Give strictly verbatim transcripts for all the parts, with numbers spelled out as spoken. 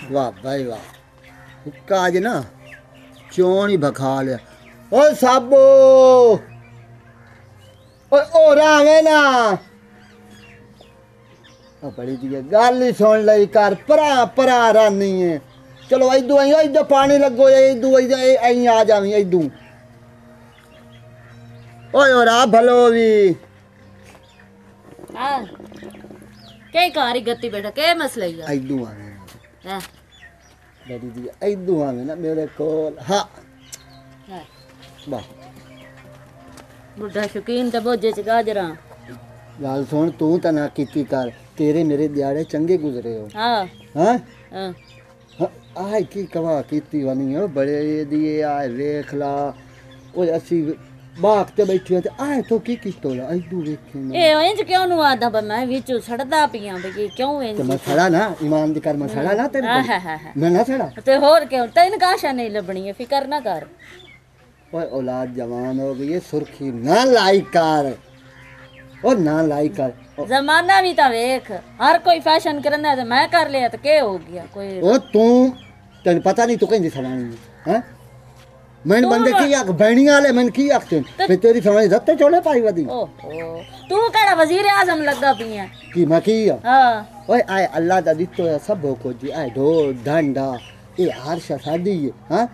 वाह भाई वाह, हुक्का आज ना चोन ही भखा लिया। ओ साबो ओ रावे ना बड़ी दी गल ही सुन लई कर, परा परा रानी है। चलो इदू आई इधर पानी लगो, इदू आई आ जावी इदू। ओए और आ भलो भी हां के कारी गति बेटा के मसला है? इदू आवे हां बड़ी दी इदू आवे ना मेरे कोल। हां हां वाह बुढ़ा शौकीन ते बोझे च गाजरा। गल सुन तू तो ना कीती कर, तेरे मेरे दिहाड़े चंगे गुजरे हो। हाँ हाँ हाँ आए की कवा कीती वनी हो बड़े दिए आए वेख ला। ओ असी बाग ते बैठी ते आए तो की कितो ला इदू वेखे ना ए इंज क्यों नु आदा पर मैं विचो सड़दा पिया बे क्यों इंज ते मैं सड़ा ना ईमान दी कर मैं सड़ा ना तेरे हां हां हां मैं ना सड़ा ते होर क्यों तैन काशा नहीं लबणी है, फिकर ना कर। ओए औलाद जवान हो गई है, सुर्खी ना लाई कर और ना लाई कर। जमाना भी ता वेख, हर कोई फैशन करना है तो मैं कर लिया तो के हो गया कोई। ओ तू तेन पता नहीं तू कहीं सवानी है हैं? मैंने बंदे की आख बैणिया वाले मैंने की आखते फिर तेरी समझ दत्ते चोले पाई वदी। ओ तू केड़ा वजीर आजम लगा पिया की मैं की हां ओए आए अल्लाह दा दित्तो है सब को जी आए ढोल ढंडा ए हर शादी है। हां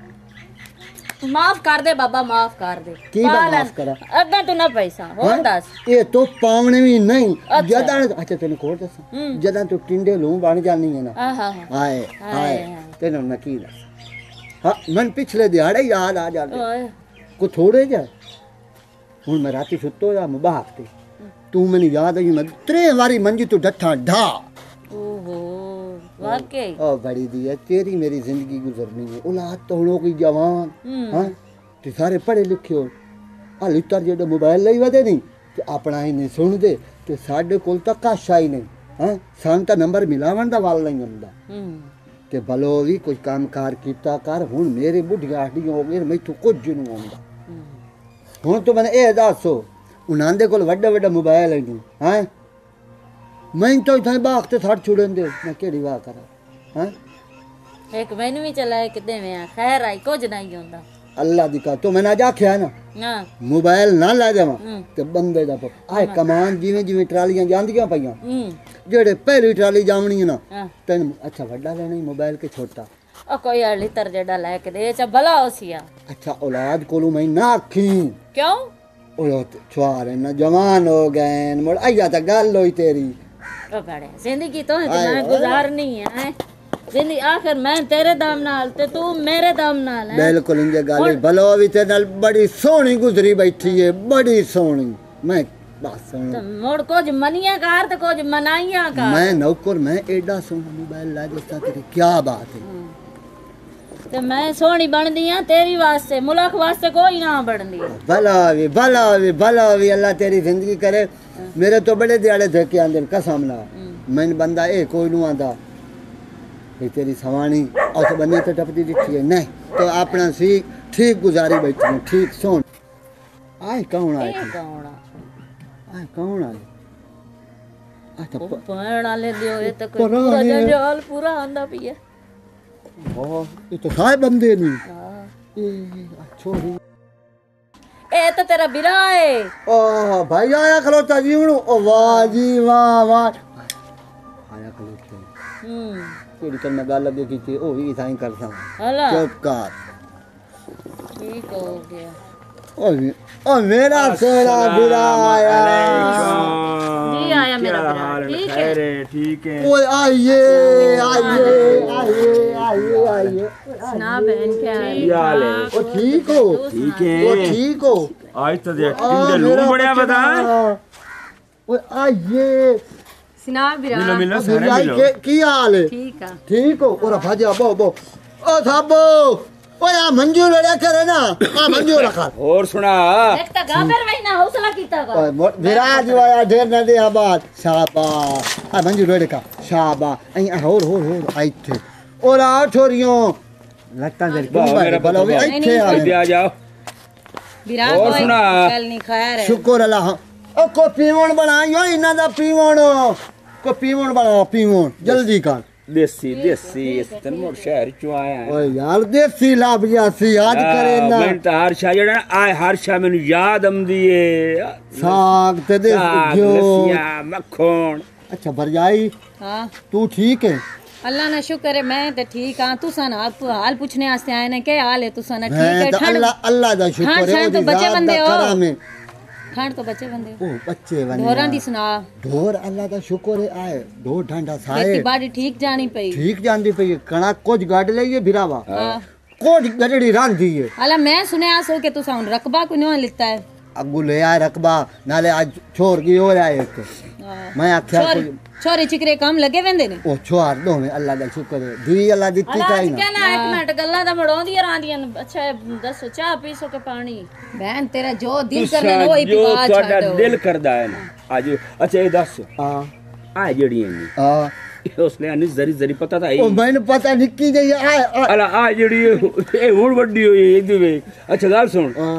माफ कर दे बाबा, माफ कर दे। की माफ करा अगा तू ना पैसा हो दस ये तो पावने भी नहीं जदा। अच्छा तेन कोर दस जदा तू टिंडे लू बन जानी है ना। हां हां आए आए तेन मैं की दस। हां मन पिछले दिहाड़े याद आ जाते को थोड़े जा। हुन मैं राती सुतो जा मुबाहक ते तू मैंने याद आई मैं त्रे वारी मंजी तू डठा ढा। ओहो वाकई ओ बड़ी दी है तेरी मेरी जिंदगी गुजरनी है। औलाद तो होनो की जवान हां ते सारे पढ़े लिखे हो हाली तर जेडे मोबाइल लई वदे नहीं ते अपना ही नहीं सुन दे ते साडे कोल तां काशा ही नहीं। हां सान ता नंबर मिलावन दा वाल नहीं हुंदा ते भलो भी कोई काम कार कीता कर। हुन मेरे बुढ़िया हड्डी हो गए मैं तो कुछ नहीं हुंदा। हुन तो मैंने ए दसो उन्हां दे कोल वड्डा वड्डा मोबाइल है नहीं। हां मैं तो इतना बाग ते छड़ छुड़न दे मैं केड़ी वाह करा। हां एक मैनू भी चला है किदे में खैर आई कुछ नहीं होंदा अल्लाह दी का तो मैंने आज आख्या ना हां मोबाइल ना ला जावा ते बंदे दा आए कमान जिवें जिवें ट्रालियां जांदियां पईयां जेड़े पहली ट्राली जावनी है ना तैन अच्छा वड्डा लेना ही मोबाइल के छोटा ओ कोई अली तर जेड़ा लेके दे च भला होसिया। अच्छा औलाद कोलू मैं ना आखी क्यों ओ छुआर ना जवान हो गए मोड़ आया ता गल होई तेरी। ओ बड़े जिंदगी तो है मैं गुजारनी है जिंदगी आखिर मैं तेरे दाम नाल ते तू मेरे दाम नाल है। बिल्कुल इंजे गल भलो भी तेरे नाल बड़ी सोहनी गुजरी बैठी है बड़ी सोहनी। मैं बस तो मोड़ कुछ मनिया कर ते कुछ मनाइया कर। मैं नौकर मैं एडा सोहना मोबाइल ला देता तेरी क्या बात है। ते मैं सोहनी बनदी हां तेरी वास्ते मुल्क वास्ते कोई ना बनदी। भला भी भला भी भला भी अल्लाह तेरी जिंदगी करे। मेरे तो बड़े दिहाड़े थे के अंदर कसम ला मैंने बंदा ए कोई नु आंदा ये तेरी सवानी और तो बन्ने तो टपदी दिखी है नहीं तो अपना सी ठीक गुजारी बैठी है ठीक सोन। आए कौन आए कौन आए कौन आए अच्छा पढ़ ले दियो ये तो पूरा जंजाल पूरा आंदा पिया। ओ ये तो सारे बंदे नहीं। हां ए छोरी ए तो तेरा बिरा है। ओ भाई आया खलोता जीवणू ओ वाह जी वाह वाह आया खलोता हम्म केड़ी कर मैं गल अगे कीती ओ भी थाई करदा हला चुप कर ठीक हो गया। ओ ओ मेरा सोना बिरा आया जी आया मेरा बिरा ठीक है ठीक है। ओए आइए आइए आइए आइए आइए सुना बहन क्या हाल है? ओ ठीक हो ठीक है ओ ठीक हो आज तो देख किंदे लू बढ़िया बता। ओए आइए सुना बिरा मिलो मिलो सारे मिलो की हाल है? ठीक है ठीक हो और भाजा बो बो ओ साबो ओ या मंजूर लड़ा करे ना आ मंजूर रखा और सुना एक ता गाबर वहीना हौसला कीता का ओए विराज आया ढेर न दे बात शाबाश आ मंजूर लड़े का शाबाश आई और और और आई थे और आ छोरियों लगता जर मेरा भला भी आई थे आ जाओ बिरा कोई कल नहीं खैर है शुक्र अल्लाह ओ को पीवण बनाइयो इना दा पीवण को पीवण बना पीवण जल्दी कर देसी देसी इस तन मोर शहर चो आया है ਓਏ ਯਾਰ ਦੇਸੀ ਲੱਭ ਗਿਆ ਸੀ ਅੱਜ ਕਰੇ ਨਾ मैं तो हर शाह जड़ा आए हर शाह मैंने याद आंदी है ਸਾਗ ਤੇ ਦੇ साग, घ्यो लस्सियां, मक्खन अच्छा भरजाई हाँ तू ठीक है अल्लाह ना शुक्र है मैं तो ठीक हाँ तुसा ना आप हाल पूछने वास्ते आए ने क्या हाल है तुसा ना ठीक मैं है तो ठंड अल्लाह अल्लाह दा शुक्र हाँ, है शायद तो ओदी बच्चे जात बंदे दा हो। करम है ठंड तो बच्चे बंदे हो। ओ बच्चे बने ढोरां दी सुना ढोर अल्लाह दा शुक्र है आए ढोर ठंडा खेती साए बाड़ी ठीक जानी पई ठीक जांदी पई है, कणक कुछ गड लईए भिरावा हाँ। कुछ गडड़ी रांधी है अल्लाह मैं सुने आसो के तुसा हुन रकबा को नहीं लिता है अगू ले आए रकबा नाले आज छोर की हो रहा है एक हाँ। मैं आख्या छोर छोरे चिकरे काम लगे वेंदे ने ओ छोर दो में अल्लाह दा शुक्र है दी अल्लाह दित्ती अल्लाह काई आज ना कहना एक मिनट गल्ला दा मड़ोंदियां रांदियां ने। अच्छा दसो चाह पीसो के पानी बहन तेरा जो दिल करना तुसा वो ही जो पिवा ਤੁਹਾਡਾ छाड़ो दिल करदा है ना आज अच्छा ये दस हां आ जड़ियां ने हां उसने अनी जरी जरी पता था ओ मैंने पता निक्की जई आए अला आ जड़ी ए हुन वड्डी होई इदू वे अच्छा गल सुन हां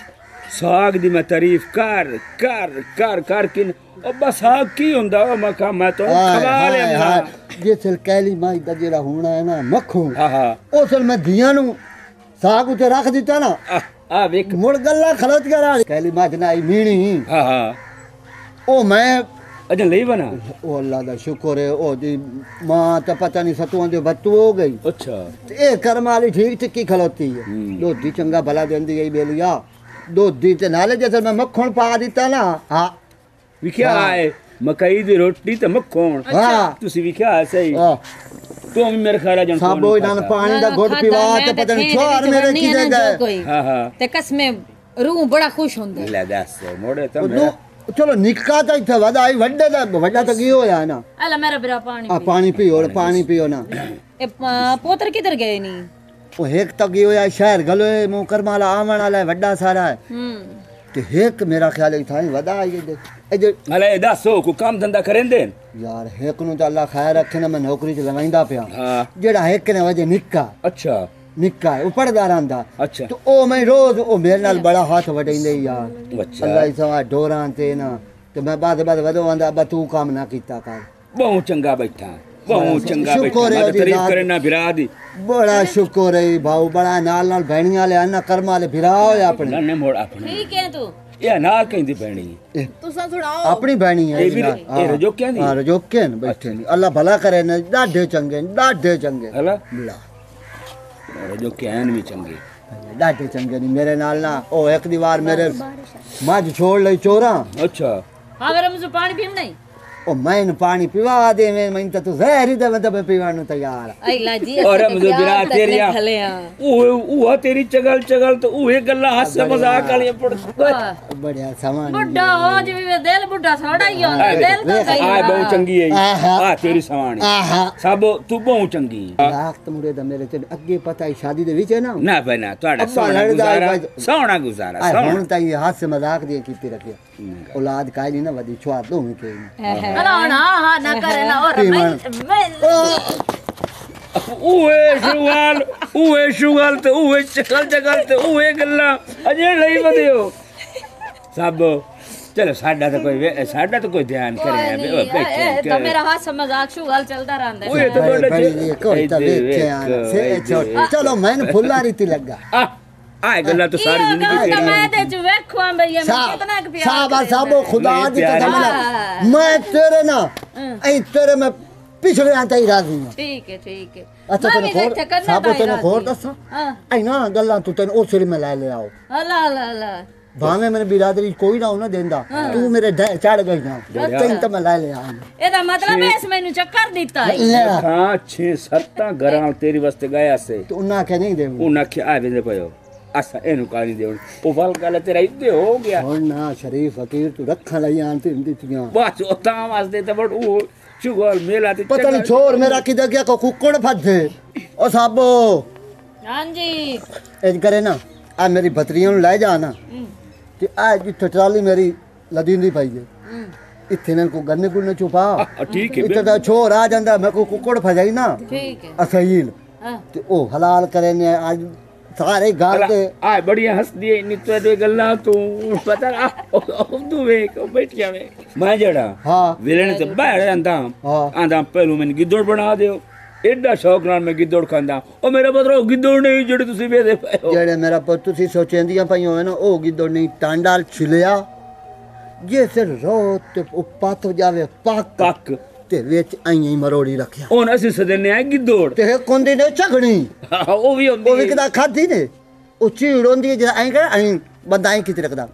साग दी मैं तारीफ कर कर कर कर किन ओ बस साग की हुंदा ओ मैं कहा मैं तो खवा लेना जे सिल कैली माई दा जेड़ा होना है ना मक्खू हां हां ओ सिल मैं धियां नु साग उते रख दिता ना आ आ वेख मुड़ गल्ला खलत करा कैली माज ना आई मीणी हां हां ओ मैं अच्छा ले बना ओ अल्लाह दा शुक्र है ओ दी मां तो पता नहीं सतुआं दे बत्तू हो गई अच्छा ते ए कर्म वाली ठीक टिक्की खलोती है दोधी चंगा भला देंदी गई बेलिया दोधी ते नाले जैसे मैं मक्खन पा दिता ना हां विख्या है मकई दी रोटी ते मक्खन हां तुसी विख्या है सही हां तो भी मेरे ख्याल जन साबो इन्हां पानी दा घुट पिवा ते पता नहीं छोर मेरे की दे गए हां हां ते कसमे रूह बड़ा खुश हुंदा ले दस मोड़े तो नो चलो निक्का तो इथे वदा आई वड्डे दा वड्डा तो की होया ना अल्लाह मेरा बिरा पानी आ पानी पियो पानी पियो ना ए पोतर किधर गए नी ओ एक तो की होया शहर गलो मु करमाला आवन वाला है वड्डा सारा है हम्म ते एक मेरा ख्याल है था वदा आई दे ए जे अले दस हो को काम धंधा करेंदे यार एक नु तो अल्लाह खैर रखे ना मैं नौकरी च लगाइंदा पिया हां जेड़ा एक ने वजे निक्का अच्छा निक्का है, वो पढ़दा रंदा अच्छा तो ओ मैं रोज ओ मेरे नाल बड़ा हाथ वडेंदे यार अच्छा अल्लाह सवा डोरां ते ना ते मैं बाद बाद वदो आंदा बा तू काम ना कीता कर बहुत चंगा बैठा बहुत चंगा बैठा शुक्र है मैं ओदी तारीफ रात। करे ना बिरा दी बड़ा शुक्र है भाऊ बड़ा नाल नाल भैणियां ले अन्ना कर्म वाले फिरा होया अपने लाने मोड़ अपने ठीक है तू ये ना कहंदी बहनी तुसा सुनाओ अपनी भैणी है ये भी ये रजोक्यां दी हां रजोक्यां बैठे ने अल्लाह भला करे ने डाढे चंगे डाढे चंगे हला बुला रजोक्यां भी चंगे डाढे चंगे नहीं मेरे नाल ना ओ एक दीवार मेरे मज छोड़ लई चोरा अच्छा हां मेरा मुझे पानी पीना नहीं ओ मैं पानी पिवा दे मैं मैं तो तू जहर ही दे मैं पीवानु तैयार आई लाजी और मुझे बिरा तेरिया ओ ओ तेरी चगल चगल तो ओए गल्ला हंस मजाक वाली पड़ बढ़िया सामान बुड्ढा हो जिवे दिल बुड्ढा साड़ा ही होंदा दिल तो सही आ बहुत चंगी है आहा। आ तेरी सवाणी आहा सब तू बहुत चंगी लाख तो मुड़े दा मेरे ते अगे पता है शादी दे विच है ना ना बना ਤੁਹਾਡਾ अब्बा सोना लड़दा है गुजारा भाई। सोना गुजारा आ सोना हुन ताई हाथ से मजाक दिए कीती रखिया औलाद काई नहीं ना वदी छुआ दो में के अला ना हां ना करे ना और मैं मैं ओए शुगल ओए शुगल ते ओए चगल चगल ते ओए गल्ला अजे नहीं बदियो सब चलो साडा तो कोई साडा तो कोई ध्यान करे ए तो मेरा हाथ से मजाक शुगल चलता रहंदा ओए तो बड़ा बड़ी ये कोई तो देखे आना से छोड़ चलो मैंने फुल्ला रीति लगा आ आ गल्ला तो सारी जिंदगी तो मैं दे च वेखो भैया मैं कितना के प्यार साबा साबो खुदा दी कसम ना मैं तेरे ना ऐ तेरे में पिछले आंता ही राजी हूं ठीक है ठीक है अच्छा तेने खोर साबो तेने खोर दसा हां ऐ ना गल्ला तू तेने ओ सिर में ले ले आओ अला अला अला भावे मेरे बिरादरी कोई ना हो ना देंदा तू मेरे चढ़ गई ना तेन तो मैं ले ले आ एदा मतलब है इस मैनू चक्कर दिता है ले हां छह सत्ता घरां तेरी वास्ते गया से तो उन्ना के नहीं दे उन्हें क्या आ वेंदे पयो असा एनु कानी देवन ओ फल गल तेरा इते हो गया और ना शरीफ फकीर तू रखा लई आंती दितियां बस ओ ताम वास्ते ते बड़ ओ शुगल मेला ते पता नहीं छोर मेरा किधर गया को कुकड़ फदे ओ साबो हां जी एज करे ना आ मेरी भतरियों ले जा ना कि आज जिथे ट्राली मेरी लदींदी पई है इथे ने को गन्ने गुन्ने छुपा ठीक है इथे दा छोर आ जांदा मैं को कुकड़ फजाई ना ठीक है असहील हां ते ओ हलाल करे ने आज सारे घर के आ बढ़िया हंस दिए नित्य दे गल्ला तू पता आ तू वे को बैठिया वे मैं जड़ा हां वेले ने ते बाहर आंदा हां आंदा पहलू मैंने गिद्दड़ बना दियो एडा शौक नाल मैं गिद्दड़ खांदा ओ मेरा पुत्र ओ गिद्दड़ नहीं जेड़े तुसी वेदे पए हो ਜਿਹੜੇ ਮੇਰਾ ਪੁੱਤ ਤੁਸੀਂ ਸੋਚेंदियां ਪਈ ਹੋਵੇ ਨਾ ਉਹ ਗਿੱਦੜ ਨਹੀਂ ਟਾਂਡਾਲ ਛਿਲਿਆ ਜੇ ਸਿਰ ਰੋ ਤੇ ਉਹ ਪੱਤ ਜਾਵੇ ਪੱਕ पक ਤੇ ਵਿੱਚ ਆਈਆਂ ਹੀ ਮਰੋੜੀ ਰੱਖਿਆ हुन ਅਸੀਂ सदने आ गिद्दड़ ਤੇ ਕੁੰਦੀ ਨੇ ਝਗਣੀ हाँ, ओ भी ਉਹ ਵੀ होंदी ਕਿਦਾ ਖਾਦੀ ਨੇ ਉਹ ਚੀੜ ਹੁੰਦੀ ਜਿਹੜਾ ਐਂ ਕਰ ਐਂ ਬੰਦਾ ਐਂ ਕਿਤੇ ਰੱਖਦਾ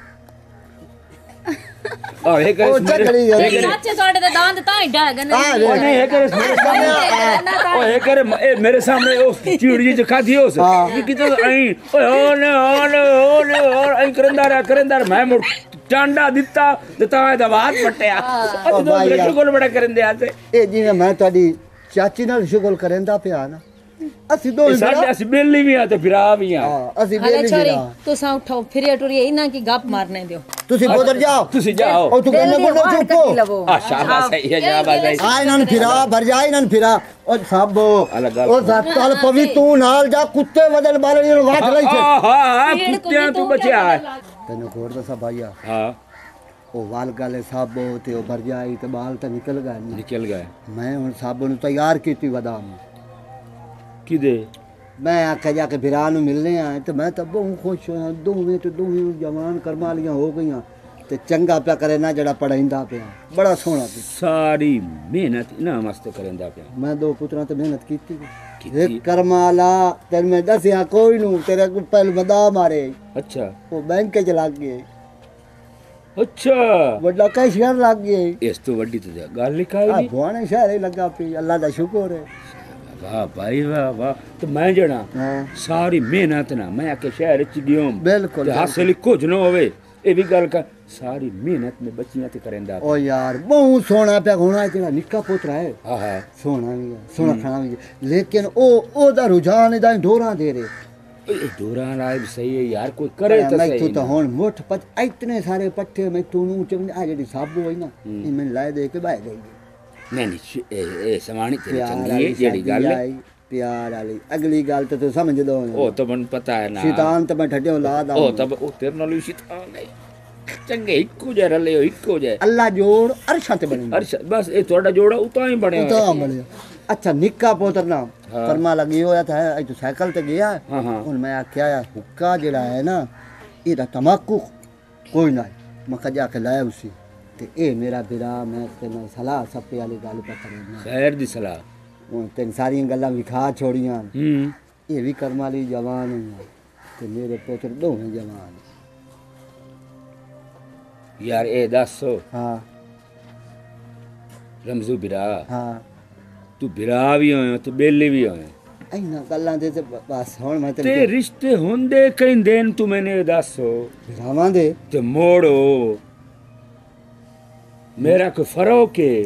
आ हे करे ਉਹ ਝਗੜੀ ਜਾਂਦੀ ਚਾਚੇ ਤੁਹਾਡੇ ਦੇ ਦੰਦ ਤਾਂ ਹੀ ਡਾਗ ਨੇ ਆ ओ ਵੇ नहीं हे करे मेरे सामने ओ हे करे ए मेरे सामने ओ चिड़ी जी खादी हो से हाँ। ये कितो आई ओए ओ ने ओ ने ओ ने और आई करंदा रहा करंदा रहा, मैं मुड़ टांडा दिता ते ता दा बात पट्टिया ओ अब तो भाई मेरे यार। कोल बड़ा करंदे आते ਇਹ ਜਿਵੇਂ ਮੈਂ ਤੁਹਾਡੀ ਚਾਚੀ ਨਾਲ ਸ਼ੁਗਲ ਕਰਦਾ ਪਿਆ ਨਾ ਅਸੀਂ ਦੋ साडे अस बेली भी आ ते फिरा भी आ ਹਾਂ ਅਸੀਂ ਹਲੇ ਵੇਲੇ ਛੋਰੀ ਜਿਹੜਾ ਤੁਸਾਂ ਉਠੋ ਫਿਰਿਆ ਟੁਰੀਏ ਇਹਨਾਂ ਕੀ ਗੱਪ ਮਾਰਨੇ ਦਿਓ ਤੁਸੀਂ ਉਧਰ ਜਾਓ तुसी जाओ ਉਹ ਤੂੰ ਕਹਿੰਦੇ ਕੋਲ ਬਾਹਰ ਕੱਢੀ ਚੁੱਕੋ ਲਵੋ आ शाबाश है ये शाबाश है ਆ ਇਹਨਾਂ ਨੂੰ ਫਿਰਾ ਭਰ ਜਾ ਇਹਨਾਂ ਨੂੰ ਫਿਰਾ ਉਹ ਸਭ ਅਲੱਗ ਗੱਲ ਉਹ ਸੱਤਲ ਪਵੀ ਤੂੰ ਨਾਲ ਜਾ ਕੁੱਤੇ ਬਦਲ ਬਾਲਣੀ ਨੂੰ ਵਾਟ ਲਈ ਛੇ हाँ हाँ कुत्तियां तू बचा है ਤੈਨੂੰ ਹੋਰ ਦੱਸਾਂ ਭਾਈਆ हाँ ਉਹ ਵਾਲ ਗਾਲੇ ਸਾਬੋ ਤੇ ਉਹ ਭਰ ਜਾਈ ਤੇ ਬਾਲ ਤਾਂ ਨਿਕਲ ਗਏ ਨੇ। निकल गए ਮੈਂ ਹੁਣ ਸਾਬੋ ਨੂੰ ਤਿਆਰ ਕੀਤੀ ਬਦਾਮ किदे ਮੈਂ ਆਖਿਆ ਜਾ ਕੇ ਫਿਰਾ ਨੂੰ ਮਿਲਨੇ ਆ ਤੇ ਮੈਂ ਤਾਂ ਬਹੁਤ ਖੁਸ਼ ਹੋਇਆ ਦੋਵੇਂ ਤੇ ਦੋਵੇਂ ਜਵਾਨ ਕਰਮਾਂ ਵਾਲੀਆਂ ਹੋ ਗਈਆਂ ਤੇ ਚੰਗਾ ਪਿਆ ਕਰੇ ਨਾ ਜਿਹੜਾ ਪੜਾਈਂਦਾ ਪਿਆ ਬੜਾ ਸੋਹਣਾ ਪਿਆ सारी मेहनत इना मस्त करंदा पे ਮੈਂ ਦੋ ਪੁੱਤਰਾਂ ਤੇ ਮਿਹਨਤ ਕੀਤੀ ਕੀਤੀ। ਇੱਕ ਕਰਮਾਲਾ ਤੈਨੂੰ ਮੈਂ ਦੱਸਿਆ ਕੋਈ ਨੂੰ ਤੇਰੇ ਕੋਲ ਪਹਿਲ ਬਦਾ ਮਾਰੇ अच्छा ਉਹ ਬੈਂਕ ਚ ਲੱਗ ਗਏ अच्छा ਵੱਡਾ ਕੈਸ਼ੀਅਰ ਲੱਗ ਗਏ इस तो वड्डी तो गल लिखाई ਆ नहीं ਭਵਾਨੇ ਸ਼ਹਿਰ ਹੀ ਲੱਗਾ ਪਈ ਅੱਲਾ ਦਾ ਸ਼ੁਕਰ ਹੈ वाह भाई वाह वाह तो मैं जणा ਹਾਂ सारी मेहनत ना मैं आके शहर च गयो ਬਿਲਕੁਲ ते हासिल कुछ न होवे ए भी गल का सारी मेहनत में बच्चियां ते करंदा ਉਹ ਯਾਰ ਬਹੁਤ ਸੋਹਣਾ ਪਿਆ ਹੋਣਾ ਜਿਹੜਾ ਨਿੱਕਾ ਪੁੱਤਰਾ ਹੈ हाँ हाँ ਸੋਹਣਾ ਵੀ ਹੈ ਸੋਹਣਾ ਖਾਣਾ ਵੀ ਹੈ ਲੇਕਿਨ ਉਹ ਉਹਦਾ ਰੁਝਾਨ ਇਹਦਾ ਢੋਰਾਂ ਦੇ ਰੇ ए डोरा लाइव सही है यार कोई करे तो ਮੈਂ सही ਤੂੰ ਤਾਂ ना। ਹੁਣ ਮੁੱਠ ਪਤ ਇਤਨੇ ਸਾਰੇ ਪੱਠੇ ਮੈਂ ਤੂੰ ਨੂੰ ਚੰਗ ਆ ਜਿਹੜੀ ਸਾਬੂ ਹੋਈ ਨਾ ਇਹ ਮੈਨੂੰ ਲਾਇ ਦੇ ਕੇ ਬਾਹਰ ਗਈ नहीं नहीं श- ए ए समानी तेरी ਪਿਆਰ चंगी ਵਾਲੀ है जेड़ी गल है ਆਈ, ਪਿਆਰ ਵਾਲੀ ਅਗਲੀ ਗੱਲ ਤੇ ਤੂੰ ਸਮਝ ਦੋ ओ तो मन पता है ना ਸ਼ੈਤਾਨ ਤੇ ਮੈਂ ਠੱਡਿਓ ਲਾ ਦਾ ओ तब ओ तेरे नाल भी शैतान है चंगे इक्को जे रले हो इक्को जे ਅੱਲਾ ਜੋੜ ਅਰਸ਼ਾਂ ਤੇ ਬਣੀ अरे बस ये थोड़ा जोड़ा उता ही बने ਉਹ ਤਾਂ ਮਿਲਿਆ ਅੱਛਾ ਨਿੱਕਾ ਪੁੱਤਰ ਨਾ ਹਾਂ। ਕਰਮਾ ਲੱਗੀ ਹੋਇਆ ਤਾਂ ਹੈ ਤੂੰ ਸਾਈਕਲ ਤੇ ਗਿਆ हाँ हाँ ਹੁਣ ਮੈਂ ਆਖਿਆ ਆ ਹੁੱਕਾ ਜਿਹੜਾ ਹੈ ਨਾ ਇਹਦਾ ਤਮਾਕੂ ਕੋਈ ਨਾ ਮੈਂ ਕਿਹਾ ਜਾ ਕੇ ਲਾਇਆ ਉਸੇ ਤੇ ਇਹ ਮੇਰਾ ਵੀਰਾ ਮੈਂ ਤੇ ਨਾਲ ਸਲਾਹ ਸੱਪੇ ਵਾਲੀ ਗੱਲ ਪਾ ਕਰਨਾ खैर दी सलाह ਹੁਣ ਤੈਨੂੰ ਸਾਰੀਆਂ ਗੱਲਾਂ ਵਿਖਾ ਛੋੜੀਆਂ हम्म ਇਹ ਵੀ ਕਰਮ ਵਾਲੀ ਜਵਾਨ ਹੈ ਤੇ ਮੇਰੇ ਪੁੱਤਰ ਦੋਵੇਂ ਜਵਾਨ यार ए दसो ਹਾਂ रमजू बिरा ਹਾਂ तू बिरा भी होयो ते बेली भी होयो ਇਹਨਾਂ ਗੱਲਾਂ ਦੇ ਤੇ ਬ- ਬਸ ਹੁਣ ਮੈਂ ते ਤੈਨੂੰ रिश्ते होंदे कहीं देन तू मैंने दसो ਵਿਖਾਵਾਂ ਦੇ ते मोड़ो मेरा कोई फर्क है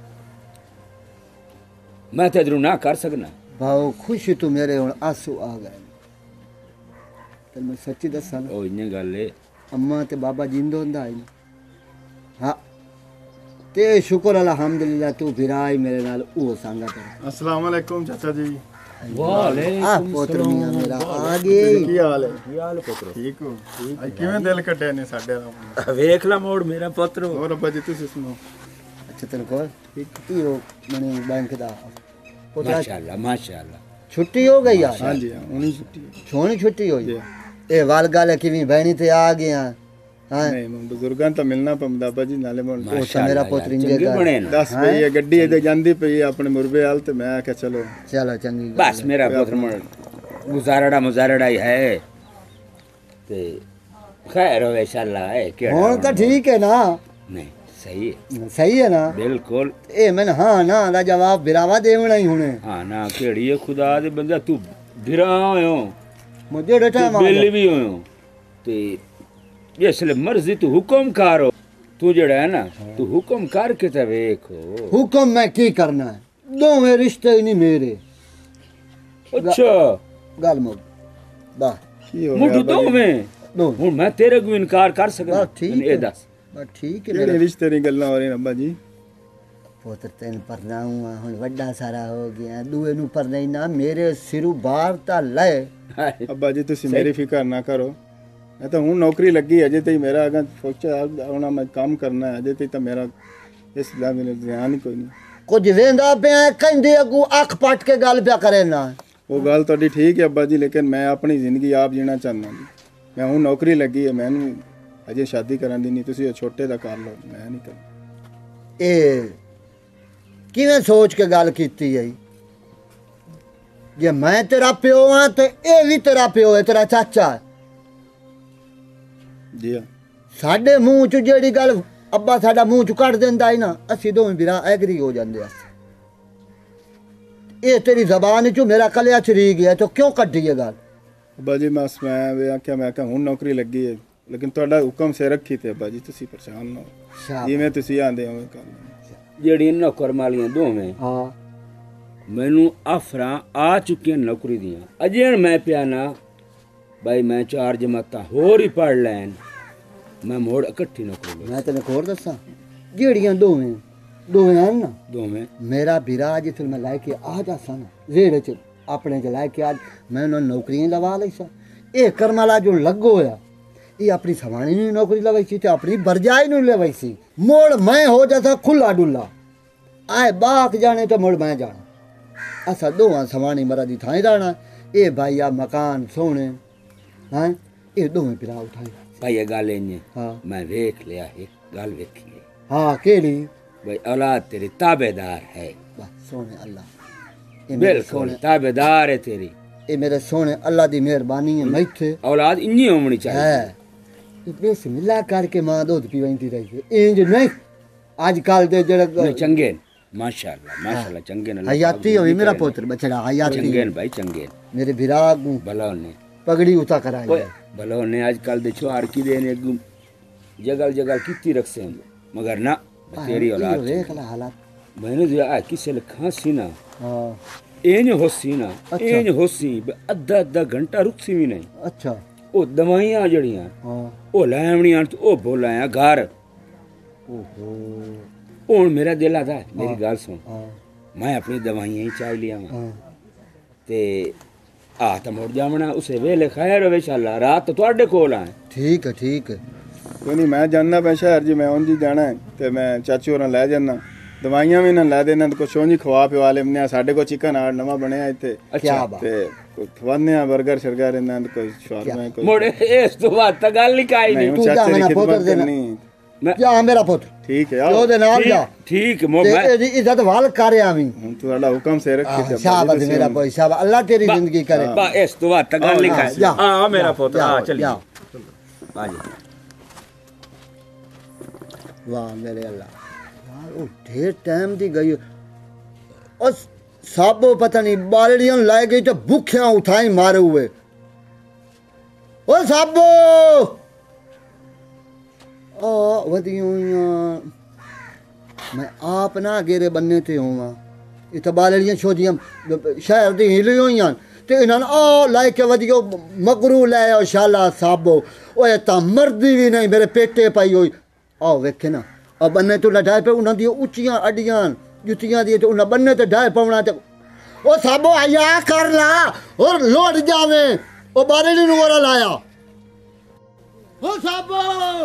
मैं तेरू ना कर सकना ਭਾਉ ਖੁਸ਼ ਤੂੰ ਮੇਰੇ ਹੁਣ ਆਸੂ ਆ ਗਏ ਤੈਨੂੰ ਮੈਂ ਸੱਚੀ ਦੱਸਾਂ ਨਾ, ओ इन्ने गल है ਅੰਮਾ ਤੇ ਬਾਬਾ ਜਿੰਦੋ ਹੁੰਦਾ ਹੈ ਹਾਂ ਤੇ ਸ਼ੁਕਰ ਅਲਹਮਦੁਲਿਲਾ ਤੂੰ ਵਿਰਾਈ ਮੇਰੇ ਨਾਲ ਉਹ ਸੰਗਾ ਕਰ अस्सलाम वालेकुम चाचा जी ਆ ਪੁੱਤਰ ਮੀਆਂ ਮੇਰਾ ਆ ਗਏ ਕੀ ਹਾਲ ਹੈ यार पुत्र ਠੀਕ ਹੋ ਅੱਜ ਕਿਵੇਂ ਦਿਲ ਕੱਟਿਆ ਨੇ ਸਾਡੇ ਦਾ वेख ला मोड़ मेरा पुत्र ਹੋਰ ਅੱਬਾ ਜੀ ਤੁਸੀਂ ਸੁਣਾਓ ਅੱਛਾ ਤੈਨੂੰ ਕੋਲ ਕੀ ਹੋ ਮਨੇ ਬੈਂਕ ਦਾ ਪੁੱਤਰਾ माशाल्लाह माशाल्लाह ਛੁੱਟੀ ਹੋ ਗਈ ਯਾਰ ਹਾਂਜੀ ਹਾਂ ਹੁਣੀ ਛੁੱਟੀ ਹੈ ਸੋਹਣੀ ਛੁੱਟੀ ਹੋਈ ਜੀ। ਇਹ ਵਾਲ ਗਾਲੇ ਕਿਵੇਂ ਬਹਿਣੀ ਤੇ ਆ ਗਿਆ ਹਾਂ ਨਹੀਂ ਮੈਂ ਬਜ਼ੁਰਗਾਂ ਤਾਂ ਮਿਲਣਾ ਪੰਦਾ ਅੱਬਾ ਜੀ ਨਾਲੇ ਮੈਂ ਉਹ ਤਾਂ ਮੇਰਾ ਪੁੱਤਰ ਇੰਜੇ चंगे ਕਰ बने ना ਦੱਸ ਪਈ ਹੈ ਗੱਡੀ ਇਹਦੇ ਜਾਂਦੀ ਪਈ ਹੈ ਆਪਣੇ ਮੁਰਬੇ ਹਾਲ ਤੇ ਮੈਂ ਆਖਿਆ ਚਲੋ ਚਲੋ ਚੰਗੀ ਗੱਲ बस मेरा पुत्र मोड़ गुजारड़ा मुजारड़ा ही है ते खैर हो इंशाल्लाह है क्या ਹੁਣ ਤਾਂ ਠੀਕ ਹੈ ਨਾ नहीं सही है ਸਹੀ ਹੈ ਨਾ बिल्कुल ਇਹ ਮੈਂ ਹਾਂ ਨਾ ਦਾ ਜਵਾਬ ਬਿਰਾਵਾ ਦੇਵਣਾ ਹੀ ਹੁਣੇ हाँ ना केड़ी है खुदा दे बंदा तू बिरा होयो ਮੁਝੇ ਡਟਾ ਮਾਰ बेली भी होयो ते जिसले मर्जी तू हुक्म कर तू जड़ा है ना तू हुक्म कर के ते देखो ਹੁਕਮ ਮੈਂ ਕੀ ਕਰਨਾ ਹੈ ਦੋਵੇਂ ਰਿਸ਼ਤੇ ਹੀ ਨਹੀਂ ਮੇਰੇ अच्छा ਗੱਲ ਮੁੱਕ ਬਾ ਕੀ ਹੋ मुझे ਗਿਆ दो में ਦੋ हूं मैं तेरे को इनकार कर सकदा बस ठीक मैंने ये है। दस ਬਸ ਠੀਕ ਹੈ ਕਿਹੜੇ ਮੇਰਾ ਰਿਸ਼ਤੇ ਦੀ ਗੱਲਾਂ ਹੋ ਰਹੀਆਂ ਅੱਬਾ ਜੀ ਪੁੱਤਰ ਤੈਨੂੰ ਪਰਨਾਉਂ ਹੁਣ ਵੱਡਾ ਸਾਰਾ ਹੋ ਗਿਆ ਦੂਏ ਨੂੰ ਪਰਨਾਈ ਨਾ ਮੇਰੇ ਸਿਰੂ ਬਾਹਰ ਤਾਂ ਲੈ ਅੱਬਾ ਜੀ ਤੁਸੀਂ ਮੇਰੀ ਫਿਕਰ ਨਾ ਕਰੋ ਮੈਂ ਤਾਂ ਹੁਣ ਨੌਕਰੀ ਲੱਗੀ ਅਜੇ ਤੇ ਮੇਰਾ ਅਗਾ ਸੋਚਿਆ ਹੁਣ ਮੈਂ ਕੰਮ ਕਰਨਾ ਹੈ ਅਜੇ ਤੇ ਤਾਂ ਮੇਰਾ ਇਸ ਦਾ ਮੈਨੂੰ ਧਿਆਨ ਹੀ ਕੋਈ ਨਹੀਂ कुछ वेंदा पिया कहंदे अगू अख पट के गल पिया करे ना वो गल तो ठीक है अब्बा जी, लेकिन मैं अपनी जिंदगी आप जीना चाहना जी। मैं हूँ नौकरी लगी है, मैनू अजे शादी करां दी नहीं, तुसी छोटे दा कर लो, मैं नहीं करना। ए किवें सोच के गल कीती है? जे मैं तेरा प्यो हाँ तो ये भी तेरा प्यो है, तेरा चाचा है। जी हाँ, साडे मूँह च जेड़ी गल अब्बा साडा मूँह च कट देंदा है ना, असी दोवें बिरा एग्री हो जांदे अस। ये तेरी जबान चो मेरा कलिया चरी गया तो क्यों कटी है गल? अब्बा जी बस मैं आख्या मैं हूँ नौकरी लगी है, लेकिन तुहाडा हुक्म से रखी थे अब्बा जी, तुसी परेशान ना हो, जिवें तुसी आंदे उवें कर लो। जेड़ी नौकर मालियां दोवें हाँ मैनू आफरां आ चुकियां नौकरी दियां, अजे मैं पिया ना भाई मैं चार जमातां होर ही पढ़ लैन, मैं मोड़ इकट्ठी नौकरी ले। मैं तेने होर दसा जेड़ियां दोवें दोवें आन ना दोवें मेरा बिरा जिस मैं लैके आ जासा ना रेड़े च अपने च लैके आज मैं उन्होंने नौकरियां लवा लई सा। ये करमाला जो लगो होया ये अपनी सवाणी नहीं नौकरी लवाई सी ते अपनी बरजाई नहीं लवाई सी। मोड़ मैं हो जाता खुला डुला आए बाक जाने तो मोड़ मैं जाना, असा दोवां सवाणी मरा दी थाई रहना। ये भाई आ मकान सोने हैं ये दोवें बिरा उठाई भाई ये गल इंज हाँ मैं वेख लिया एक गल वेखी है हाँ केड़ी भाई औलाद तेरी ताबेदार है, बस सोने अल्लाह ये मेरे बिल्कुल सोने ताबेदार है तेरी, ये मेरे सोने अल्लाह दी मेहरबानी है। मैथे औलाद इन्नी होनी चाहिए है बिस्मिल्लाह करके मां दूध पीवंदी रही है इंज नहीं आजकल दे जड़ा नहीं चंगे न, माशाअल्लाह माशाअल्लाह चंगे न, हयाती होई मेरा पुत्र बछड़ा हयाती चंगे न भाई चंगे न। मेरे विराग भला ने पगड़ी उता कराई ओए भला ने आजकल दे छुआर की देने जगल जगल कितनी रखसे हैं, मगर ना तेरी औलाद देख ला हालात मैंने जो आ किसे खांसी ना हां एज होसी ना एज होसी अद्धा अद्धा घंटा रुकसी भी नहीं। अच्छा ओ दवाइयां जड़ियां हां ओ लैवणियां तो ओ बोलाया घर ओहो हुन मेरा दिल आता मेरी गल सुन, हां मैं अपनी दवाइयां ही चाह लिया हां ते आ तो मुड़ जावना उसे वेले खैर होवे इंशाल्लाह रात तो ਤੁਹਾਡੇ ਕੋਲ आए। ठीक है ठीक है कोई नहीं मैं जानना पे शहर जी, मैं उंज जाना है ते मैं चाचू होरां ले जाना, दवाइयां भी ना लै देना ते कुछ उंज खवा पिवा लेने। साडे को चिकन आड़ नवा बनया इत्थे क्या बात ते कोई खवाने आ बर्गर शर्गर इन्ना ते कोई शवारमा कोई मुड़ इस तो बात तो गल नहीं काई नहीं। नहीं तू चाचे जा दी मेरा पुत्र खिदमत देना करनी। जा मेरा पुत्र ठीक है जो आओ दे नाल जा ठीक मो ते मैं एदी इज्जत वाल करे आवी हुन तुहाडा हुक्म से रखी ते शाबाश मेरा भाई शाबाश अल्लाह तेरी जिंदगी करे। बा इस तो बात तो गल नहीं काई। जा हां मेरा पुत्र आ चल जा आ जा वाह मेरे अल्लाह यार ओ ढेर टाइम दी गई और साबो पता नहीं बालड़ियां लाई गई तो भूखियां उठाई मारे हुए। ओ साबो ओ वदियों मैं आप ना गेरे बनने ते होवा इते बालड़ियां छोदियां शहर दी हिली होइयां ते इन्हां ओ लाई के वदियो मगरू ले ओ शाला साबो ओए ता मर्दी भी नहीं मेरे पेटे पाई होई। आओ वेखे ना और बन्ने तो ढाए पे उन्हां दी उच्चियां अड्डियां जुतियां दी ते उन्हां बन्ने ते ढाए पवना ते ओ साबो आया कर ला और लौट जावे ओ बारेली नु ओरा लाया ओ साबो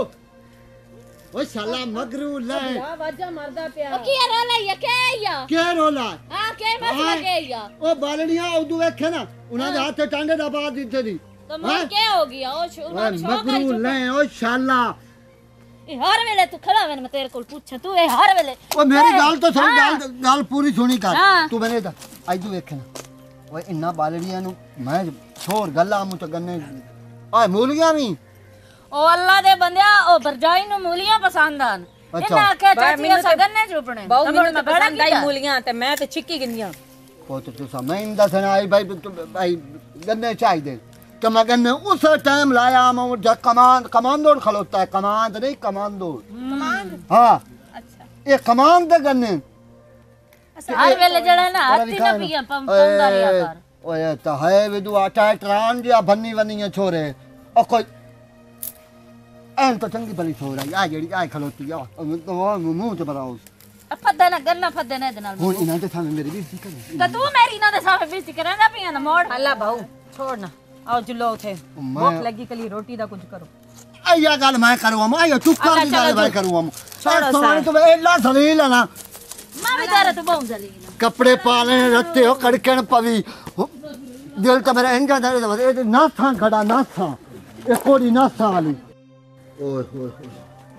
ओ शाला मगरू ले आवाजा मारदा पिया ओ की रोला या के या के रोला हां के मसला के या ओ बालड़ियां उदू वेखे ना उन्हां दे हाथ टांडे दा बात दिथे दी तो मैं क्या हो गया ओ शो ओ मगरू ले ओ शाला ए हर वेले तू खड़ा मैं तेरे को पूछा तू ए हर वेले ओ मेरी गाल तो सुन गाल गाल पूरी सुनी कर हाँ। तू मैंने दा आई तू वेखे ना ओए इन्ना बालड़ियां नु मैं छोड़ गल्ला मु तो गन्ने आ मूलियां भी ओ अल्लाह दे बंदिया ओ बरजाई नु मूलियां पसंद आन अच्छा। इन्ना के चाची सगन्ने चुपने बहु अब मिनट मैं बड़ा पसंद आई मूलियां ते मैं ते छिक्की गिंदियां पुत्र तू समय इंदा सना आई भाई तू भाई गन्ने चाहिए तो मैं गन्ने उस टाइम लाया मैं जब कमान कमांडो खलोता है कमांड नहीं कमांडो कमांड हाँ अच्छा ये कमांड दे गन्ने हर वेले जड़ा ना हत्ती ना पिया पम पंदा रिया कर ओए तो है विदु आटा ट्रान जिया भन्नी वनी छोरे ओ कोई एन तो चंगी भली छोरा आ जेड़ी आ खलोती आ तो मुंह ते बनाओ फद्दा ना गन्ना फद्दे ना दे नाल हुन इना ते सामने मेरी बेइज्जती करे तो तू मेरी ना दे सामने बेइज्जती करना पिया ना मोड़ अल्लाह भाऊ छोड़ ना आओ जुलो उठे भूख लगी कली रोटी दा कुछ करो आया गल मैं करूं हम आया तू कर अच्छा, गल चलो मैं जो। करूं हम छोड़ो सारे सारे। तो एला सलील है ना मैं भी तेरे तो बहुत जलील हूं। कपड़े पाले रखते हो कड़कन पवी हो, दिल तो मेरा इंजा दे ना था खड़ा ना था ये कोड़ी ना था वाली ओए होए होए